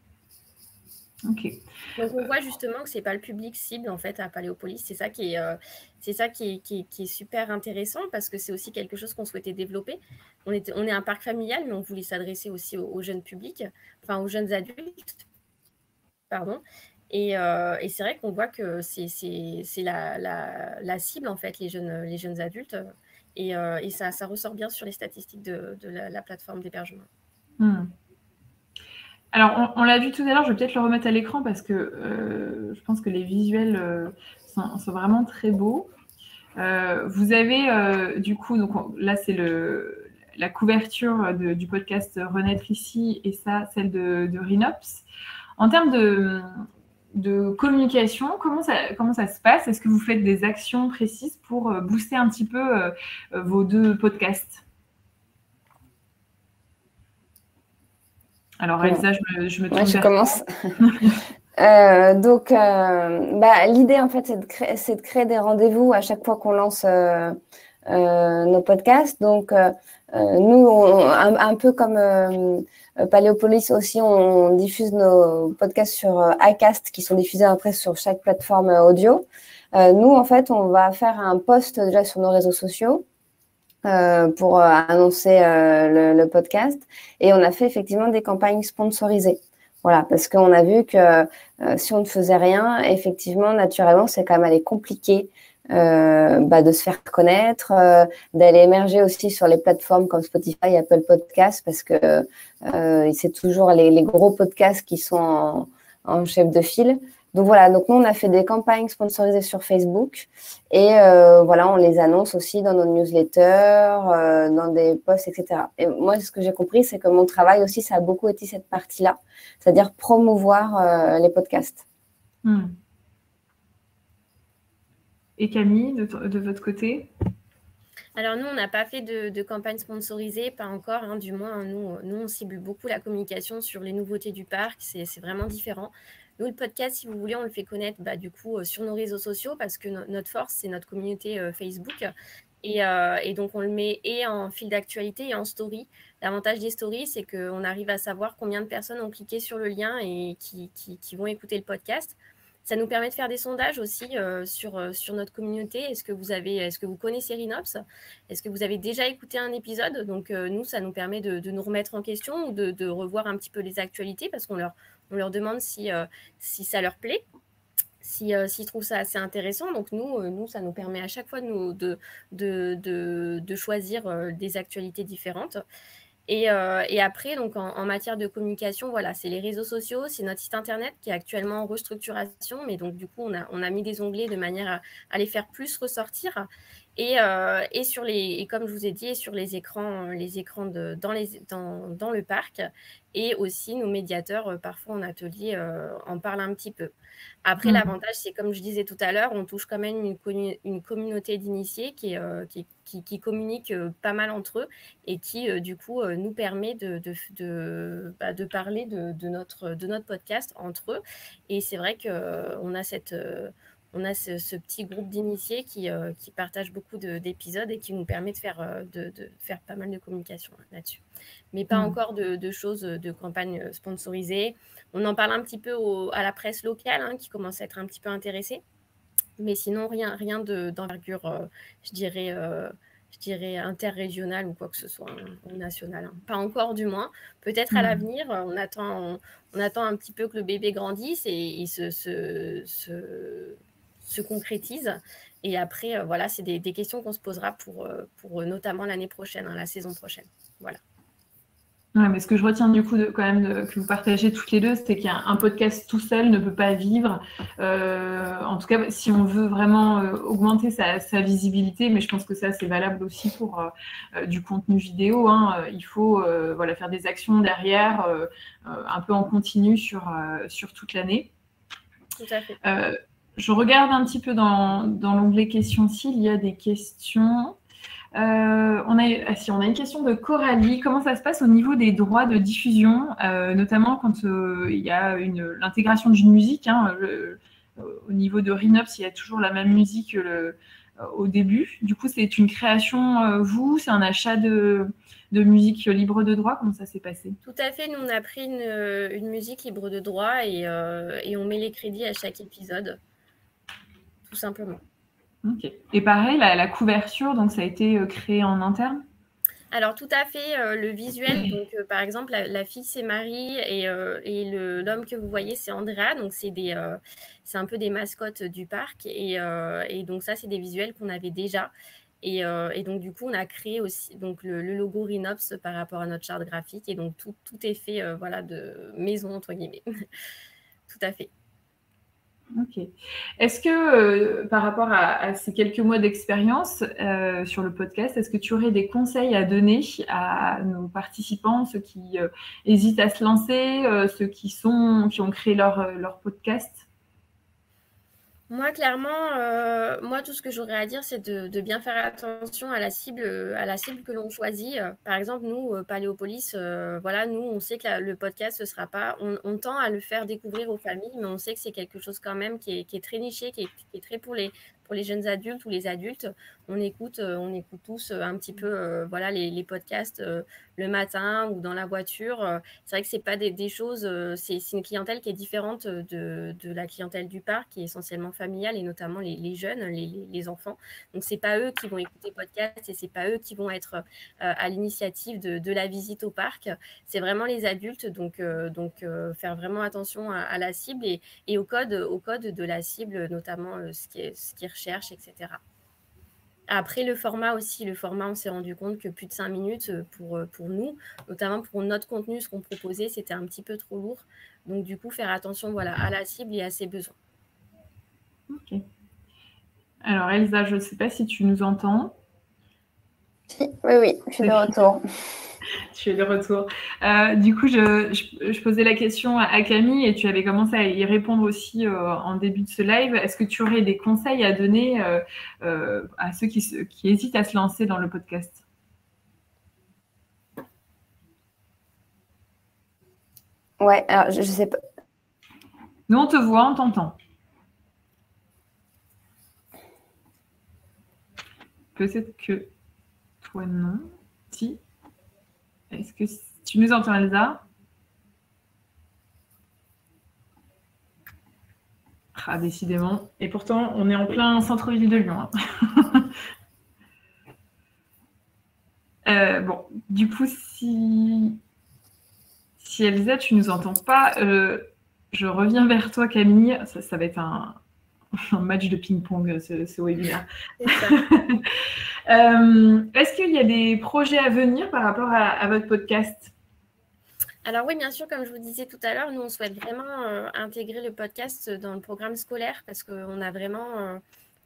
Ok. Donc, on voit justement que ce n'est pas le public cible, en fait, à Paléopolis. C'est ça qui est, euh, c'est ça qui est, qui, est, qui est super intéressant parce que c'est aussi quelque chose qu'on souhaitait développer. On est, on est un parc familial, mais on voulait s'adresser aussi aux, aux jeunes publics, enfin, aux jeunes adultes. Pardon. Et, euh, et c'est vrai qu'on voit que c'est, c'est, c'est la, la, la cible, en fait, les jeunes, les jeunes adultes. Et, euh, et ça, ça ressort bien sur les statistiques de, de la, la plateforme d'hébergement. Hmm. Alors, on, on l'a vu tout à l'heure, je vais peut-être le remettre à l'écran parce que euh, je pense que les visuels euh, sont, sont vraiment très beaux. Euh, vous avez, euh, du coup, donc on, là, c'est le, la couverture de, du podcast Renaître ici et ça, celle de, de Rhinops. En termes de, de communication, comment ça, comment ça se passe? Est-ce que vous faites des actions précises pour booster un petit peu euh, vos deux podcasts? Alors, Elsa, je me, je me tourne ouais, je vers commence. euh, donc, euh, bah, l'idée, en fait, c'est de, créer, c'est de créer des rendez-vous à chaque fois qu'on lance euh, euh, nos podcasts. Donc, euh, nous, on, un, un peu comme euh, Paléopolis aussi, on diffuse nos podcasts sur euh, Acast, qui sont diffusés après sur chaque plateforme audio. Euh, nous, en fait, on va faire un post déjà sur nos réseaux sociaux. Euh, pour euh, annoncer euh, le, le podcast. Et on a fait effectivement des campagnes sponsorisées. Voilà, parce qu'on a vu que euh, si on ne faisait rien, effectivement, naturellement, c'est quand même aller compliqué euh, bah, de se faire connaître, euh, d'aller émerger aussi sur les plateformes comme Spotify, Apple Podcasts, parce que euh, c'est toujours les, les gros podcasts qui sont en, en chef de file. Donc voilà, donc nous on a fait des campagnes sponsorisées sur Facebook et euh, voilà, on les annonce aussi dans nos newsletters, euh, dans des posts, et cetera. Et moi, ce que j'ai compris, c'est que mon travail aussi, ça a beaucoup été cette partie-là, c'est-à-dire promouvoir euh, les podcasts. Hmm. Et Camille, de, de votre côté? Alors nous, on n'a pas fait de, de campagne sponsorisée, pas encore, hein, du moins, nous, nous, on cible beaucoup la communication sur les nouveautés du parc, c'est, c'est vraiment différent. Nous, le podcast, si vous voulez, on le fait connaître bah, du coup euh, sur nos réseaux sociaux parce que no- notre force, c'est notre communauté euh, Facebook. Et, euh, et donc, on le met et en fil d'actualité et en story. L'avantage des stories, c'est qu'on arrive à savoir combien de personnes ont cliqué sur le lien et qui, qui, qui vont écouter le podcast. Ça nous permet de faire des sondages aussi euh, sur, euh, sur notre communauté. Est-ce que vous avez, est-ce que vous connaissez Rhinops? Est-ce que vous avez déjà écouté un épisode? Donc, euh, nous, ça nous permet de, de nous remettre en question ou de, de revoir un petit peu les actualités parce qu'on leur, on leur demande si, euh, si ça leur plaît, si, euh, s'ils trouvent ça assez intéressant. Donc, nous, euh, nous, ça nous permet à chaque fois de, nous, de, de, de, de choisir euh, des actualités différentes. Et, euh, et après, donc en, en matière de communication, voilà, c'est les réseaux sociaux, c'est notre site internet qui est actuellement en restructuration, mais donc du coup, on a, on a mis des onglets de manière à, à les faire plus ressortir. Et, euh, et, sur les, et comme je vous ai dit, sur les écrans, les écrans de, dans, les, dans, dans le parc. Et aussi, nos médiateurs, euh, parfois en atelier, euh, en parlent un petit peu. Après, mmh. l'avantage, c'est comme je disais tout à l'heure, on touche quand même une, une communauté d'initiés qui, euh, qui, qui, qui communique euh, pas mal entre eux et qui, euh, du coup, euh, nous permet de, de, de, bah, de parler de, de, notre, de notre podcast entre eux. Et c'est vrai qu'on euh, a cette... Euh, on a ce, ce petit groupe d'initiés qui, euh, qui partagent beaucoup de, d'épisodes et qui nous permet de faire, euh, de, de faire pas mal de communication là-dessus. Mais pas mmh. encore de, de choses de campagne sponsorisées. On en parle un petit peu au, à la presse locale hein, qui commence à être un petit peu intéressée. Mais sinon, rien, rien de, d'envergure, euh, je dirais, euh, je dirais interrégionale ou quoi que ce soit, hein, ou nationale. Hein. Pas encore du moins. Peut-être mmh. à l'avenir, on attend, on, on attend un petit peu que le bébé grandisse et, et se... se, se se concrétise. Et après, euh, voilà, c'est des, des questions qu'on se posera pour, euh, pour euh, notamment l'année prochaine, hein, la saison prochaine. Voilà. Ouais, mais ce que je retiens du coup de, quand même de, que vous partagez toutes les deux, c'est qu'un un podcast tout seul ne peut pas vivre. Euh, en tout cas, si on veut vraiment euh, augmenter sa, sa visibilité, mais je pense que ça c'est valable aussi pour euh, du contenu vidéo. Hein, il faut euh, voilà, faire des actions derrière, euh, un peu en continu sur, euh, sur toute l'année. Tout à fait. Euh, Je regarde un petit peu dans, dans l'onglet questions s'il y a des questions. Euh, on, a, ah, si, on a une question de Coralie. Comment ça se passe au niveau des droits de diffusion, euh, notamment quand euh, il y a une, l'intégration d'une musique hein, le, au niveau de Rhinops, il y a toujours la même musique le, au début. Du coup, c'est une création, euh, vous, c'est un achat de, de musique libre de droit. Comment ça s'est passé? Tout à fait. Nous, on a pris une, une musique libre de droit et, euh, et on met les crédits à chaque épisode. Tout simplement. Ok. Et pareil, la, la couverture, donc ça a été euh, créé en interne? Alors tout à fait, euh, le visuel, donc euh, par exemple la, la fille c'est Marie et, euh, et le, l'homme que vous voyez c'est Andrea, donc c'est, des, euh, c'est un peu des mascottes du parc et, euh, et donc ça c'est des visuels qu'on avait déjà et, euh, et donc du coup on a créé aussi donc, le, le logo Rhinops par rapport à notre charte graphique et donc tout, tout est fait euh, voilà, de maison entre guillemets, tout à fait. Ok. Est-ce que euh, par rapport à, à ces quelques mois d'expérience euh, sur le podcast, est-ce que tu aurais des conseils à donner à nos participants, ceux qui euh, hésitent à se lancer, euh, ceux qui, sont, qui ont créé leur, leur podcast? Moi, clairement, euh, moi, tout ce que j'aurais à dire, c'est de, de bien faire attention à la cible, à la cible que l'on choisit. Par exemple, nous, euh, Paléopolis, euh, voilà, nous, on sait que la, le podcast, ce sera pas, on, on tend à le faire découvrir aux familles, mais on sait que c'est quelque chose quand même qui est, qui est très niché, qui est, qui est très pour les, pour les jeunes adultes ou les adultes. On écoute, euh, on écoute tous euh, un petit peu, euh, voilà, les, les podcasts euh, le matin ou dans la voiture. Euh, c'est vrai que c'est pas des, des choses, euh, c'est, c'est une clientèle qui est différente de, de la clientèle du parc, qui est essentiellement familiale et notamment les, les jeunes, les, les, les enfants. Donc c'est pas eux qui vont écouter podcast et c'est pas eux qui vont être euh, à l'initiative de, de la visite au parc. C'est vraiment les adultes, donc euh, donc euh, faire vraiment attention à, à la cible et, et au code, au code de la cible, notamment euh, ce qui est, ce qu'ils recherchent, et cetera. Après, le format aussi, le format, on s'est rendu compte que plus de cinq minutes pour, pour nous, notamment pour notre contenu, ce qu'on proposait, c'était un petit peu trop lourd. Donc, du coup, faire attention voilà, à la cible et à ses besoins. Ok. Alors, Elsa, je ne sais pas si tu nous entends. Oui, oui, je suis de retour. Tu es de retour. Euh, du coup, je, je, je posais la question à Camille et tu avais commencé à y répondre aussi euh, en début de ce live. Est-ce que tu aurais des conseils à donner euh, euh, à ceux qui, qui hésitent à se lancer dans le podcast? Ouais, alors je ne sais pas. Nous, on te voit, on t'entend. Peut-être que toi, non. Si. Est-ce que tu nous entends, Elsa? Ah, décidément. Et pourtant, on est en plein centre-ville de Lyon. Hein. euh, bon, du coup, si, si Elsa, tu nous entends pas, euh, je reviens vers toi, Camille. Ça, ça va être un, un match de ping-pong, ce, ce webinaire. euh, est-ce qu'il y a des projets à venir par rapport à, à votre podcast? Alors oui, bien sûr, comme je vous disais tout à l'heure, nous, on souhaite vraiment euh, intégrer le podcast dans le programme scolaire parce qu'on a vraiment, euh,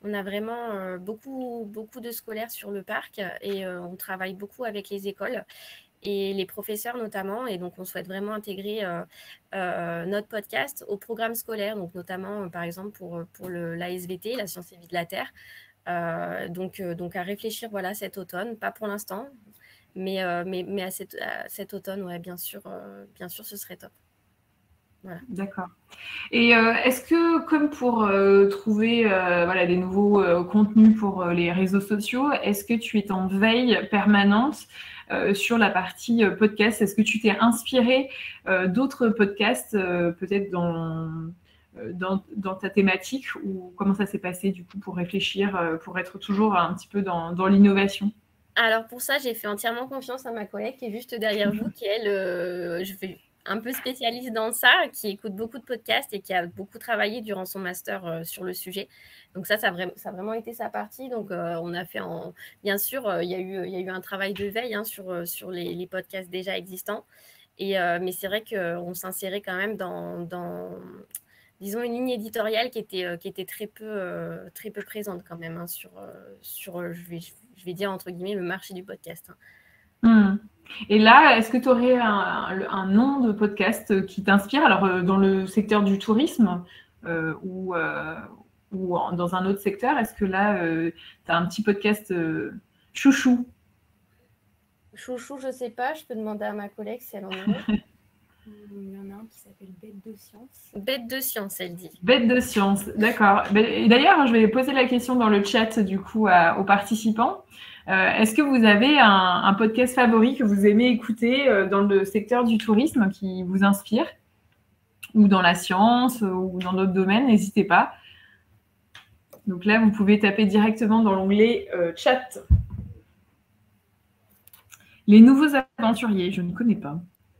On a vraiment euh, beaucoup, beaucoup de scolaires sur le parc et euh, on travaille beaucoup avec les écoles et les professeurs notamment. Et donc, on souhaite vraiment intégrer euh, euh, notre podcast au programme scolaire, donc notamment, euh, par exemple, pour, pour le, la S V T, la science et vie de la Terre. Euh, donc, euh, donc, à réfléchir voilà, cet automne, pas pour l'instant, mais, euh, mais, mais à, cet, à cet automne, ouais, bien sûr, euh, bien sûr, ce serait top. Voilà. D'accord. Et euh, est-ce que, comme pour euh, trouver euh, voilà, des nouveaux euh, contenus pour euh, les réseaux sociaux, est-ce que tu es en veille permanente euh, sur la partie euh, podcast? Est-ce que tu t'es inspiré euh, d'autres podcasts, euh, peut-être dans, euh, dans, dans ta thématique, ou comment ça s'est passé du coup pour réfléchir, euh, pour être toujours un petit peu dans, dans l'innovation? Alors pour ça, j'ai fait entièrement confiance à ma collègue qui est juste derrière vous, qui elle, euh, je vais un peu spécialiste dans ça, qui écoute beaucoup de podcasts et qui a beaucoup travaillé durant son master euh, sur le sujet. Donc ça, ça a, vraiment, ça a vraiment été sa partie. Donc euh, on a fait, en... bien sûr, euh, il y a eu, il y a eu un travail de veille hein, sur, sur les, les podcasts déjà existants. Et, euh, mais c'est vrai qu'on s'insérait quand même dans, dans, disons, une ligne éditoriale qui était, euh, qui était très, peu, euh, très peu présente quand même hein, sur, euh, sur euh, je, vais, je vais dire entre guillemets, le marché du podcast. Hein. Mmh. Et là, est-ce que tu aurais un, un nom de podcast qui t'inspire? Alors, euh, dans le secteur du tourisme euh, ou, euh, ou en, dans un autre secteur, est-ce que là, euh, tu as un petit podcast euh, chouchou? Chouchou, je ne sais pas. Je peux demander à ma collègue si elle en a. Il y en a un qui s'appelle Bête de science. Bête de science, elle dit. Bête de science, d'accord. D'ailleurs, je vais poser la question dans le chat du coup à, aux participants. Euh, Est-ce que vous avez un, un podcast favori que vous aimez écouter euh, dans le secteur du tourisme qui vous inspire, ou dans la science, ou dans d'autres domaines? N'hésitez pas. Donc là, vous pouvez taper directement dans l'onglet euh, chat. Les nouveaux aventuriers, je ne connais pas.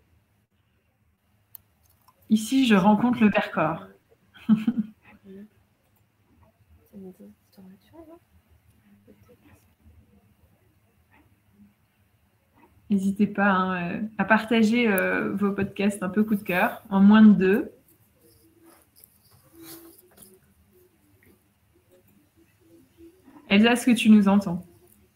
Ici, je rencontre le Vercors. N'hésitez pas hein, à partager euh, vos podcasts un peu coup de cœur, en moins de deux. Elsa, est-ce que tu nous entends?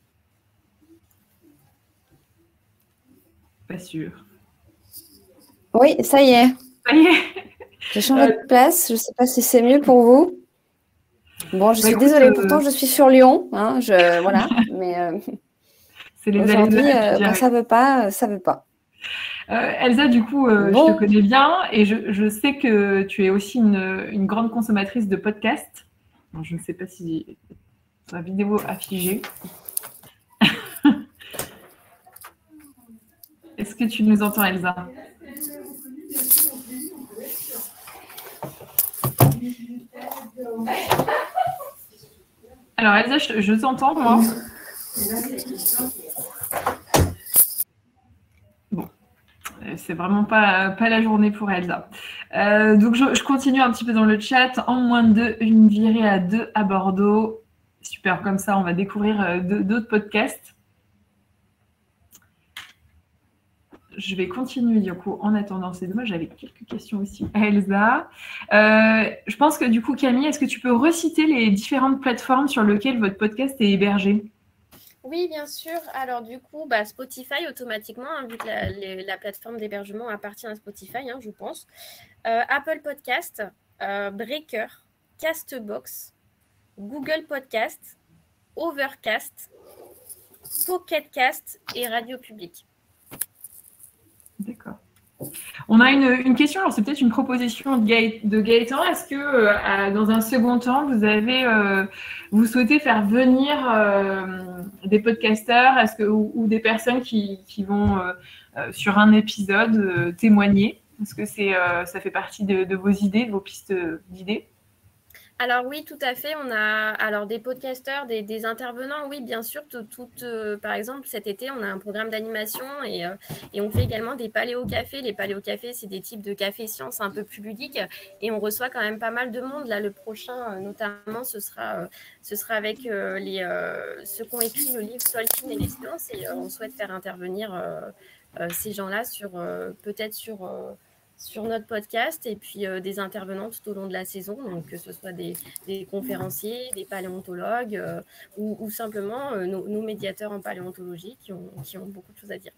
Pas sûr. Oui, ça y est. Ça y est. J'ai changé de place. Je ne sais pas si c'est mieux pour vous. Bon, je bah, suis écoute, désolée. Euh... Pourtant, je suis sur Lyon. Hein, je, voilà. Mais euh, c'est les aujourd'hui, euh, quand ça ne veut pas, ça ne veut pas. Euh, Elsa, du coup, euh, bon. je te connais bien et je, je sais que tu es aussi une, une grande consommatrice de podcasts. Bon, je ne sais pas si la vidéo a figé. Est-ce que tu nous entends, Elsa? Alors, Elsa, je, je t'entends, moi. Bon, c'est vraiment pas, pas la journée pour Elsa. Euh, donc, je, je continue un petit peu dans le chat. En moins de deux, une virée à deux à Bordeaux. Super, comme ça, on va découvrir d'autres podcasts. Je vais continuer du coup en attendant. C'est dommage, j'avais quelques questions aussi à Elsa. Euh, je pense que du coup, Camille, est-ce que tu peux reciter les différentes plateformes sur lesquelles votre podcast est hébergé? Oui, bien sûr. Alors du coup, bah, Spotify automatiquement, hein, vu que la, les, la plateforme d'hébergement appartient à Spotify, hein, je pense. Euh, Apple Podcast, euh, Breaker, Castbox, Google Podcast, Overcast, Pocket Cast et Radio Public. D'accord. On a une, une question, alors c'est peut-être une proposition de, Gaë, de Gaëtan. Est-ce que euh, dans un second temps, vous avez, euh, vous souhaitez faire venir euh, des podcasteurs, est-ce que, ou, ou des personnes qui, qui vont euh, euh, sur un épisode euh, témoigner? Est-ce que c'est, euh, ça fait partie de, de vos idées, de vos pistes d'idées? Alors oui, tout à fait. On a alors des podcasteurs, des, des intervenants, oui, bien sûr. Tout, tout, euh, par exemple, cet été, on a un programme d'animation et, euh, et on fait également des paléo-cafés. Les paléo-cafés, c'est des types de cafés sciences un peu plus ludiques et on reçoit quand même pas mal de monde. Là, le prochain, euh, notamment, ce sera, euh, ce sera avec euh, les, euh, ceux qui ont écrit le livre Tolkien et les sciences et euh, on souhaite faire intervenir euh, euh, ces gens-là sur euh, peut-être sur... Euh, sur notre podcast et puis euh, des intervenants tout au long de la saison, donc que ce soit des, des conférenciers, des paléontologues euh, ou, ou simplement euh, nos, nos médiateurs en paléontologie qui ont, qui ont beaucoup de choses à dire.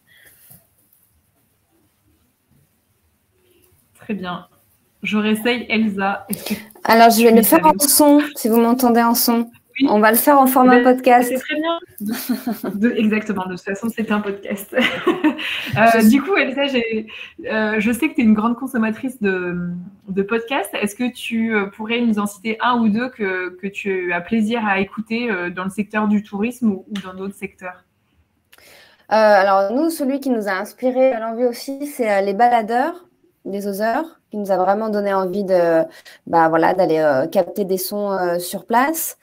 Très bien. Je réessaye Elsa. Que Alors, je vais le faire en son, si vous m'entendez en son. Oui. On va le faire en format ben, podcast. C'est très bien. De, exactement. De toute façon, c'est un podcast. euh, du coup, Elsa, euh, je sais que tu es une grande consommatrice de, de podcasts. Est-ce que tu pourrais nous en citer un ou deux que, que tu as plaisir à écouter dans le secteur du tourisme ou, ou dans d'autres secteurs? euh, Alors, nous, celui qui nous a inspiré l'envie aussi, c'est euh, Les Baladeurs des Oseurs, qui nous a vraiment donné envie de, bah, voilà, d'aller euh, capter des sons euh, sur place.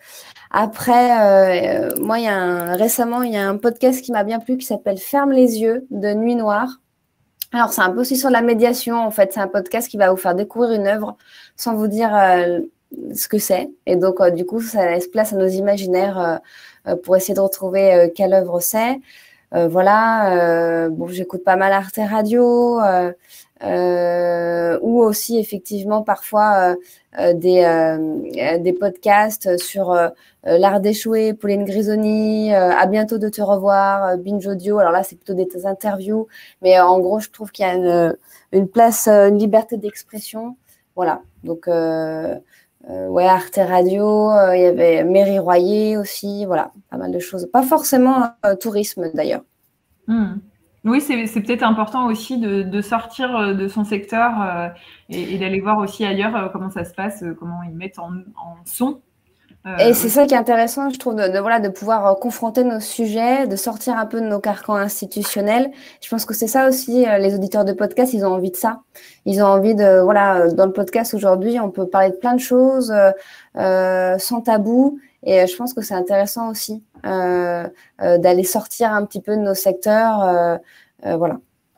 Après, euh, moi, il y a un, récemment, il y a un podcast qui m'a bien plu qui s'appelle Ferme les yeux de Nuit Noire. Alors, c'est un peu aussi sur la médiation. En fait, c'est un podcast qui va vous faire découvrir une œuvre sans vous dire euh, ce que c'est. Et donc, euh, du coup, ça laisse place à nos imaginaires euh, pour essayer de retrouver euh, quelle œuvre c'est. Euh, voilà. Euh, bon, j'écoute pas mal Arte Radio. Euh, Euh, ou aussi effectivement parfois euh, des, euh, des podcasts sur euh, l'art d'échouer, Pauline Grisoni, euh, à bientôt de te revoir, euh, Binge Audio. Alors là, c'est plutôt des interviews, mais euh, en gros, je trouve qu'il y a une, une place, une liberté d'expression. Voilà, donc euh, euh, ouais, Arte Radio, euh, il y avait Mairie Royer aussi, voilà, pas mal de choses. Pas forcément euh, tourisme d'ailleurs. Mmh. Oui, c'est, c'est peut-être important aussi de, de sortir de son secteur euh, et, et d'aller voir aussi ailleurs euh, comment ça se passe, euh, comment ils mettent en, en son. Euh, et c'est ça qui est intéressant, je trouve, de, de, voilà, de pouvoir euh, confronter nos sujets, de sortir un peu de nos carcans institutionnels. Je pense que c'est ça aussi, euh, les auditeurs de podcast, ils ont envie de ça. Ils ont envie de, voilà, dans le podcast aujourd'hui, on peut parler de plein de choses euh, euh, sans tabou. Et je pense que c'est intéressant aussi euh, euh, d'aller sortir un petit peu de nos secteurs. Euh, euh, voilà.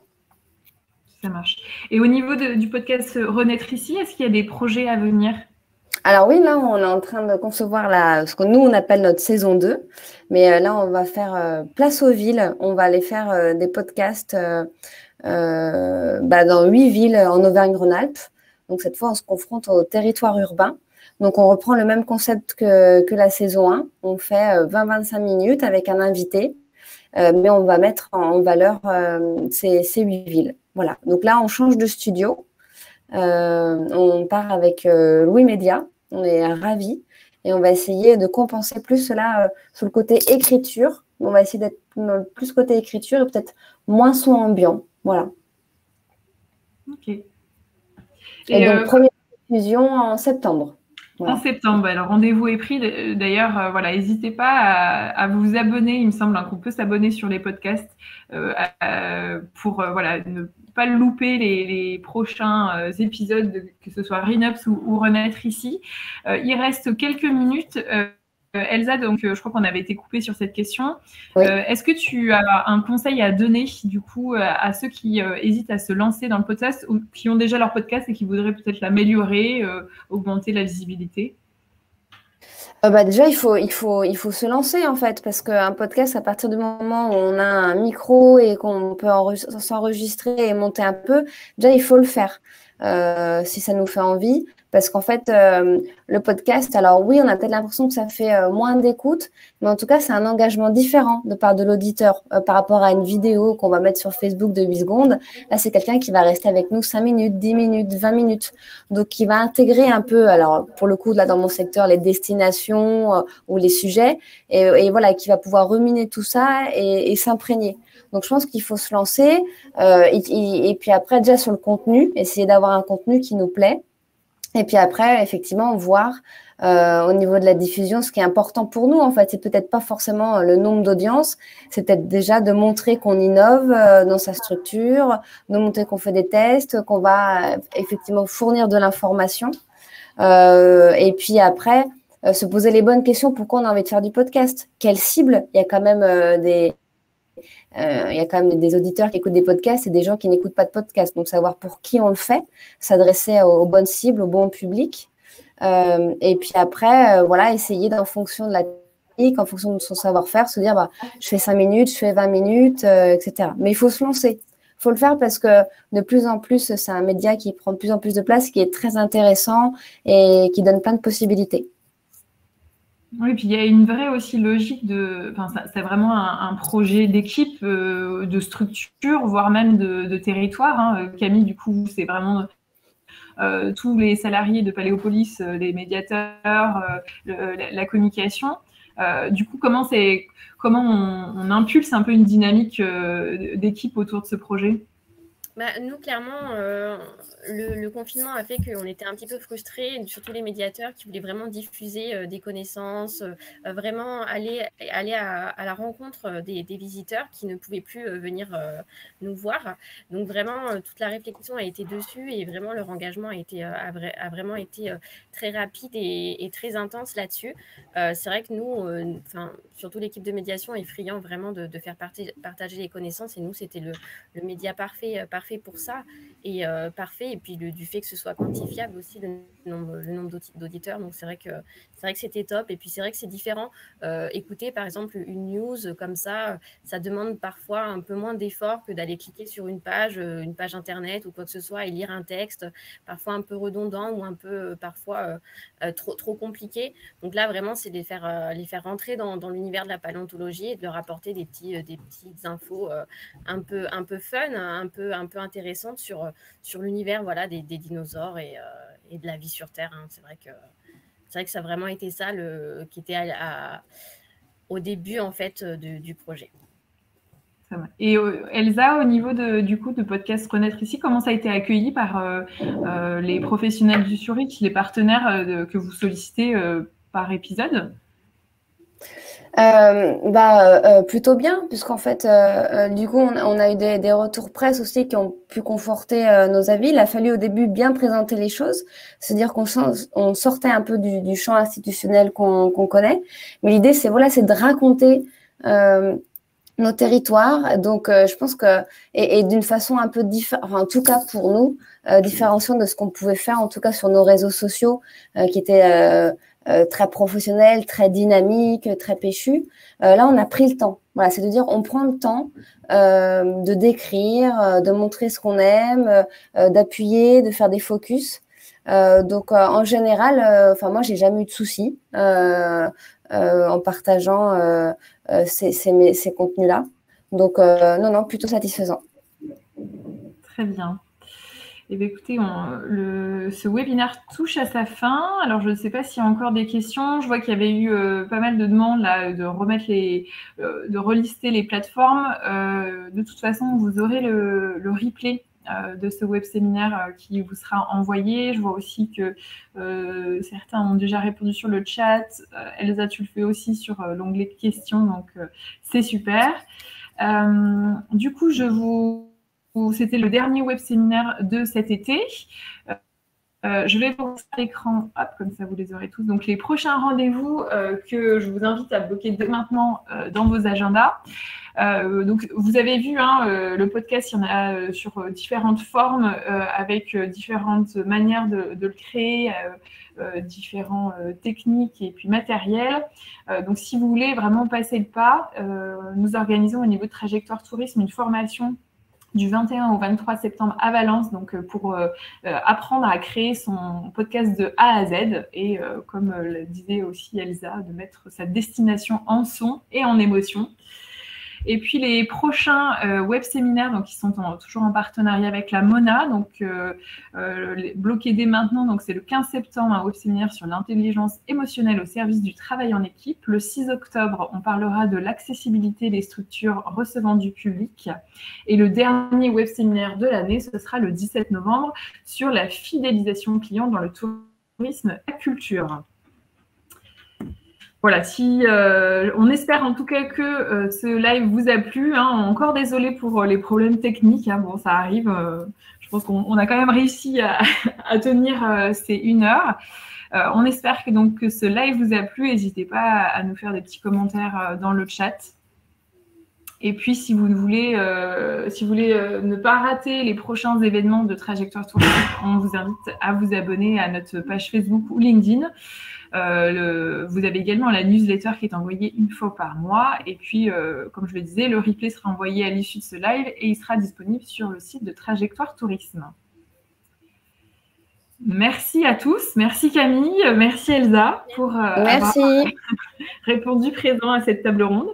Ça marche. Et au niveau de, du podcast Renaître ici, est-ce qu'il y a des projets à venir? Alors oui, là, on est en train de concevoir la, ce que nous, on appelle notre saison deux. Mais euh, là, on va faire euh, place aux villes. On va aller faire euh, des podcasts euh, euh, bah, dans huit villes en Auvergne-Rhône-Alpes. Donc cette fois, on se confronte au territoire urbain. Donc, on reprend le même concept que, que la saison un. On fait vingt à vingt-cinq minutes avec un invité, euh, mais on va mettre en valeur euh, ces, ces huit villes. Voilà. Donc là, on change de studio. Euh, on part avec euh, Louis Média. On est ravis. Et on va essayer de compenser plus cela euh, sur le côté écriture. On va essayer d'être plus côté écriture et peut-être moins son ambiant. Voilà. OK. Et, et donc, euh... première diffusion en septembre. Voilà. En septembre, alors rendez-vous est pris. D'ailleurs, euh, voilà, n'hésitez pas à, à vous abonner. Il me semble hein, qu'on peut s'abonner sur les podcasts euh, à, pour euh, voilà, ne pas louper les, les prochains euh, épisodes, de, que ce soit Rhinops ou, ou Renaître ici. Euh, il reste quelques minutes. Euh, Elsa, donc euh, je crois qu'on avait été coupé sur cette question. Oui. Euh, est-ce que tu as un conseil à donner du coup à, à ceux qui euh, hésitent à se lancer dans le podcast ou qui ont déjà leur podcast et qui voudraient peut-être l'améliorer, euh, augmenter la visibilité? euh, bah déjà, il faut, il, faut, il faut se lancer en fait, parce qu'un podcast, à partir du moment où on a un micro et qu'on peut s'enregistrer et monter un peu, déjà, il faut le faire euh, si ça nous fait envie. Parce qu'en fait, euh, le podcast, alors oui, on a peut-être l'impression que ça fait euh, moins d'écoute, mais en tout cas, c'est un engagement différent de part de l'auditeur euh, par rapport à une vidéo qu'on va mettre sur Facebook de huit secondes. Là, c'est quelqu'un qui va rester avec nous cinq minutes, dix minutes, vingt minutes. Donc, qui va intégrer un peu, alors pour le coup, là, dans mon secteur, les destinations euh, ou les sujets, et, et voilà, qui va pouvoir ruminer tout ça et, et s'imprégner. Donc, je pense qu'il faut se lancer. Euh, et, et, et puis après, déjà sur le contenu, essayer d'avoir un contenu qui nous plaît. Et puis après, effectivement, voir euh, au niveau de la diffusion, ce qui est important pour nous, en fait, c'est peut-être pas forcément le nombre d'audience, c'est peut-être déjà de montrer qu'on innove euh, dans sa structure, de montrer qu'on fait des tests, qu'on va euh, effectivement fournir de l'information. Euh, et puis après, euh, se poser les bonnes questions, pourquoi on a envie de faire du podcast? Quelle cible? Il y a quand même euh, des... Euh, il y a quand même des auditeurs qui écoutent des podcasts et des gens qui n'écoutent pas de podcasts. Donc, savoir pour qui on le fait, s'adresser aux, aux bonnes cibles, au bon public. Euh, et puis après, euh, voilà, essayer en fonction de la technique, en fonction de son savoir-faire, se dire, bah, je fais cinq minutes, je fais vingt minutes, euh, et cetera. Mais il faut se lancer. faut le faire parce que de plus en plus, c'est un média qui prend de plus en plus de place, qui est très intéressant et qui donne plein de possibilités. Oui, puis il y a une vraie aussi logique de, enfin, ça- c'est vraiment un, un projet d'équipe, euh, de structure, voire même de, de territoire, hein. Euh, Camille, du coup, c'est vraiment euh, tous les salariés de Paléopolis, euh, les médiateurs, euh, le- la, la communication. Euh, du coup, comment c'est, comment on, on impulse un peu une dynamique euh, d'équipe autour de ce projet? Bah, nous, clairement, euh, le, le confinement a fait qu'on était un petit peu frustrés, surtout les médiateurs qui voulaient vraiment diffuser euh, des connaissances, euh, vraiment aller, aller à, à la rencontre des, des visiteurs qui ne pouvaient plus euh, venir euh, nous voir. Donc vraiment, euh, toute la réflexion a été dessus et vraiment leur engagement a, été, euh, a, vra- a vraiment été euh, très rapide et, et très intense là-dessus. Euh, c'est vrai que nous, euh, enfin, surtout l'équipe de médiation est friand vraiment de, de faire partager, partager les connaissances et nous, c'était le, le média parfait, euh, parfait pour ça et euh, parfait et puis le, du fait que ce soit quantifiable aussi le nombre, le nombre d'auditeurs, donc c'est vrai que c'est vrai que c'était top et puis c'est vrai que c'est différent. Euh, écouter par exemple une news comme ça, ça demande parfois un peu moins d'effort que d'aller cliquer sur une page une page internet ou quoi que ce soit et lire un texte parfois un peu redondant ou un peu parfois euh, trop, trop compliqué. Donc là vraiment c'est de les faire, euh, les faire rentrer dans, dans l'univers de la paléontologie et de leur apporter des, petits, euh, des petites infos euh, un peu, un peu fun, un peu, un peu intéressante sur, sur l'univers voilà, des, des dinosaures et, euh, et de la vie sur Terre. Hein. C'est vrai que, c'est vrai que ça a vraiment été ça le, qui était à, à, au début en fait, de, du projet. Et euh, Elsa, au niveau de, du coup de podcast Renaître ici, comment ça a été accueilli par euh, euh, les professionnels du Zurich, les partenaires euh, de, que vous sollicitez euh, par épisode? Euh, bah, euh, plutôt bien, puisqu'en fait, euh, euh, du coup, on, on a eu des, des retours presse aussi qui ont pu conforter euh, nos avis. Il a fallu au début bien présenter les choses, c'est-à-dire qu'on on sortait un peu du, du champ institutionnel qu'on qu'on connaît. Mais l'idée, c'est voilà, c'est de raconter euh, nos territoires. Donc, euh, je pense que et, et d'une façon un peu différente, enfin, en tout cas pour nous, euh, différenciant de ce qu'on pouvait faire, en tout cas sur nos réseaux sociaux, euh, qui étaient euh, euh, très professionnels, très dynamiques, très péchus. Euh, là, on a pris le temps. Voilà, c'est de dire, on prend le temps euh, de décrire, euh, de montrer ce qu'on aime, euh, d'appuyer, de faire des focus. Euh, donc, euh, en général, enfin, euh, moi, j'ai jamais eu de soucis euh, euh, en partageant. Euh, Euh, ces, ces, ces contenus-là. Donc, euh, non, non, plutôt satisfaisant. Très bien. Eh bien, écoutez, on, le, ce webinaire touche à sa fin. Alors, je ne sais pas s'il y a encore des questions. Je vois qu'il y avait eu euh, pas mal de demandes là, de remettre les, euh, de relister les plateformes. Euh, de toute façon, vous aurez le, le replay euh, de ce web séminaire euh, qui vous sera envoyé. Je vois aussi que euh, certains ont déjà répondu sur le chat. Euh, Elsa, tu le fais aussi sur euh, l'onglet questions, donc euh, c'est super. Euh, du coup, je vous C'était le dernier web séminaire de cet été. Euh, je vais vous montrer l'écran, hop, comme ça vous les aurez tous. Donc les prochains rendez-vous euh, que je vous invite à bloquer dès maintenant euh, dans vos agendas. Euh, donc vous avez vu hein, euh, le podcast, il y en a euh, sur euh, différentes formes, euh, avec euh, différentes manières de, de le créer, euh, euh, différentes euh, techniques et puis matériels. Euh, donc si vous voulez vraiment passer le pas, euh, nous organisons au niveau de Trajectoire Tourisme une formation du vingt et un au vingt-trois septembre à Valence, donc pour euh, apprendre à créer son podcast de A à Z et euh, comme le disait aussi Elsa, de mettre sa destination en son et en émotion. Et puis les prochains euh, web séminaires, donc qui sont en, toujours en partenariat avec la Mona, donc euh, euh, bloqués dès maintenant. Donc c'est le quinze septembre un web séminaire sur l'intelligence émotionnelle au service du travail en équipe. Le six octobre, on parlera de l'accessibilité des structures recevant du public. Et le dernier web séminaire de l'année, ce sera le dix-sept novembre sur la fidélisation client dans le tourisme et la culture. Voilà, si, euh, on espère en tout cas que euh, ce live vous a plu. Hein. Encore désolée pour euh, les problèmes techniques. Hein. Bon, ça arrive. Euh, je pense qu'on a quand même réussi à, à tenir euh, ces une heure. Euh, on espère que, donc, que ce live vous a plu. N'hésitez pas à, à nous faire des petits commentaires euh, dans le chat. Et puis, si vous voulez, euh, si vous voulez euh, ne pas rater les prochains événements de Trajectoire Touristique, on vous invite à vous abonner à notre page Facebook ou LinkedIn. Euh, le, vous avez également la newsletter qui est envoyée une fois par mois. Et puis, euh, comme je le disais, le replay sera envoyé à l'issue de ce live et il sera disponible sur le site de Trajectoire Tourisme. Merci à tous. Merci Camille. Merci Elsa pour euh, Merci. avoir répondu présent à cette table ronde.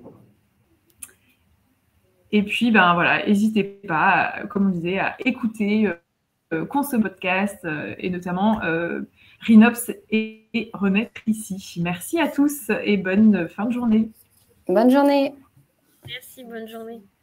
Et puis, ben voilà, n'hésitez pas, comme on disait, à écouter, euh, consommer podcast euh, et notamment euh, Rhinops et, et remettre ici. Merci à tous et bonne fin de journée. Bonne journée. Merci, bonne journée.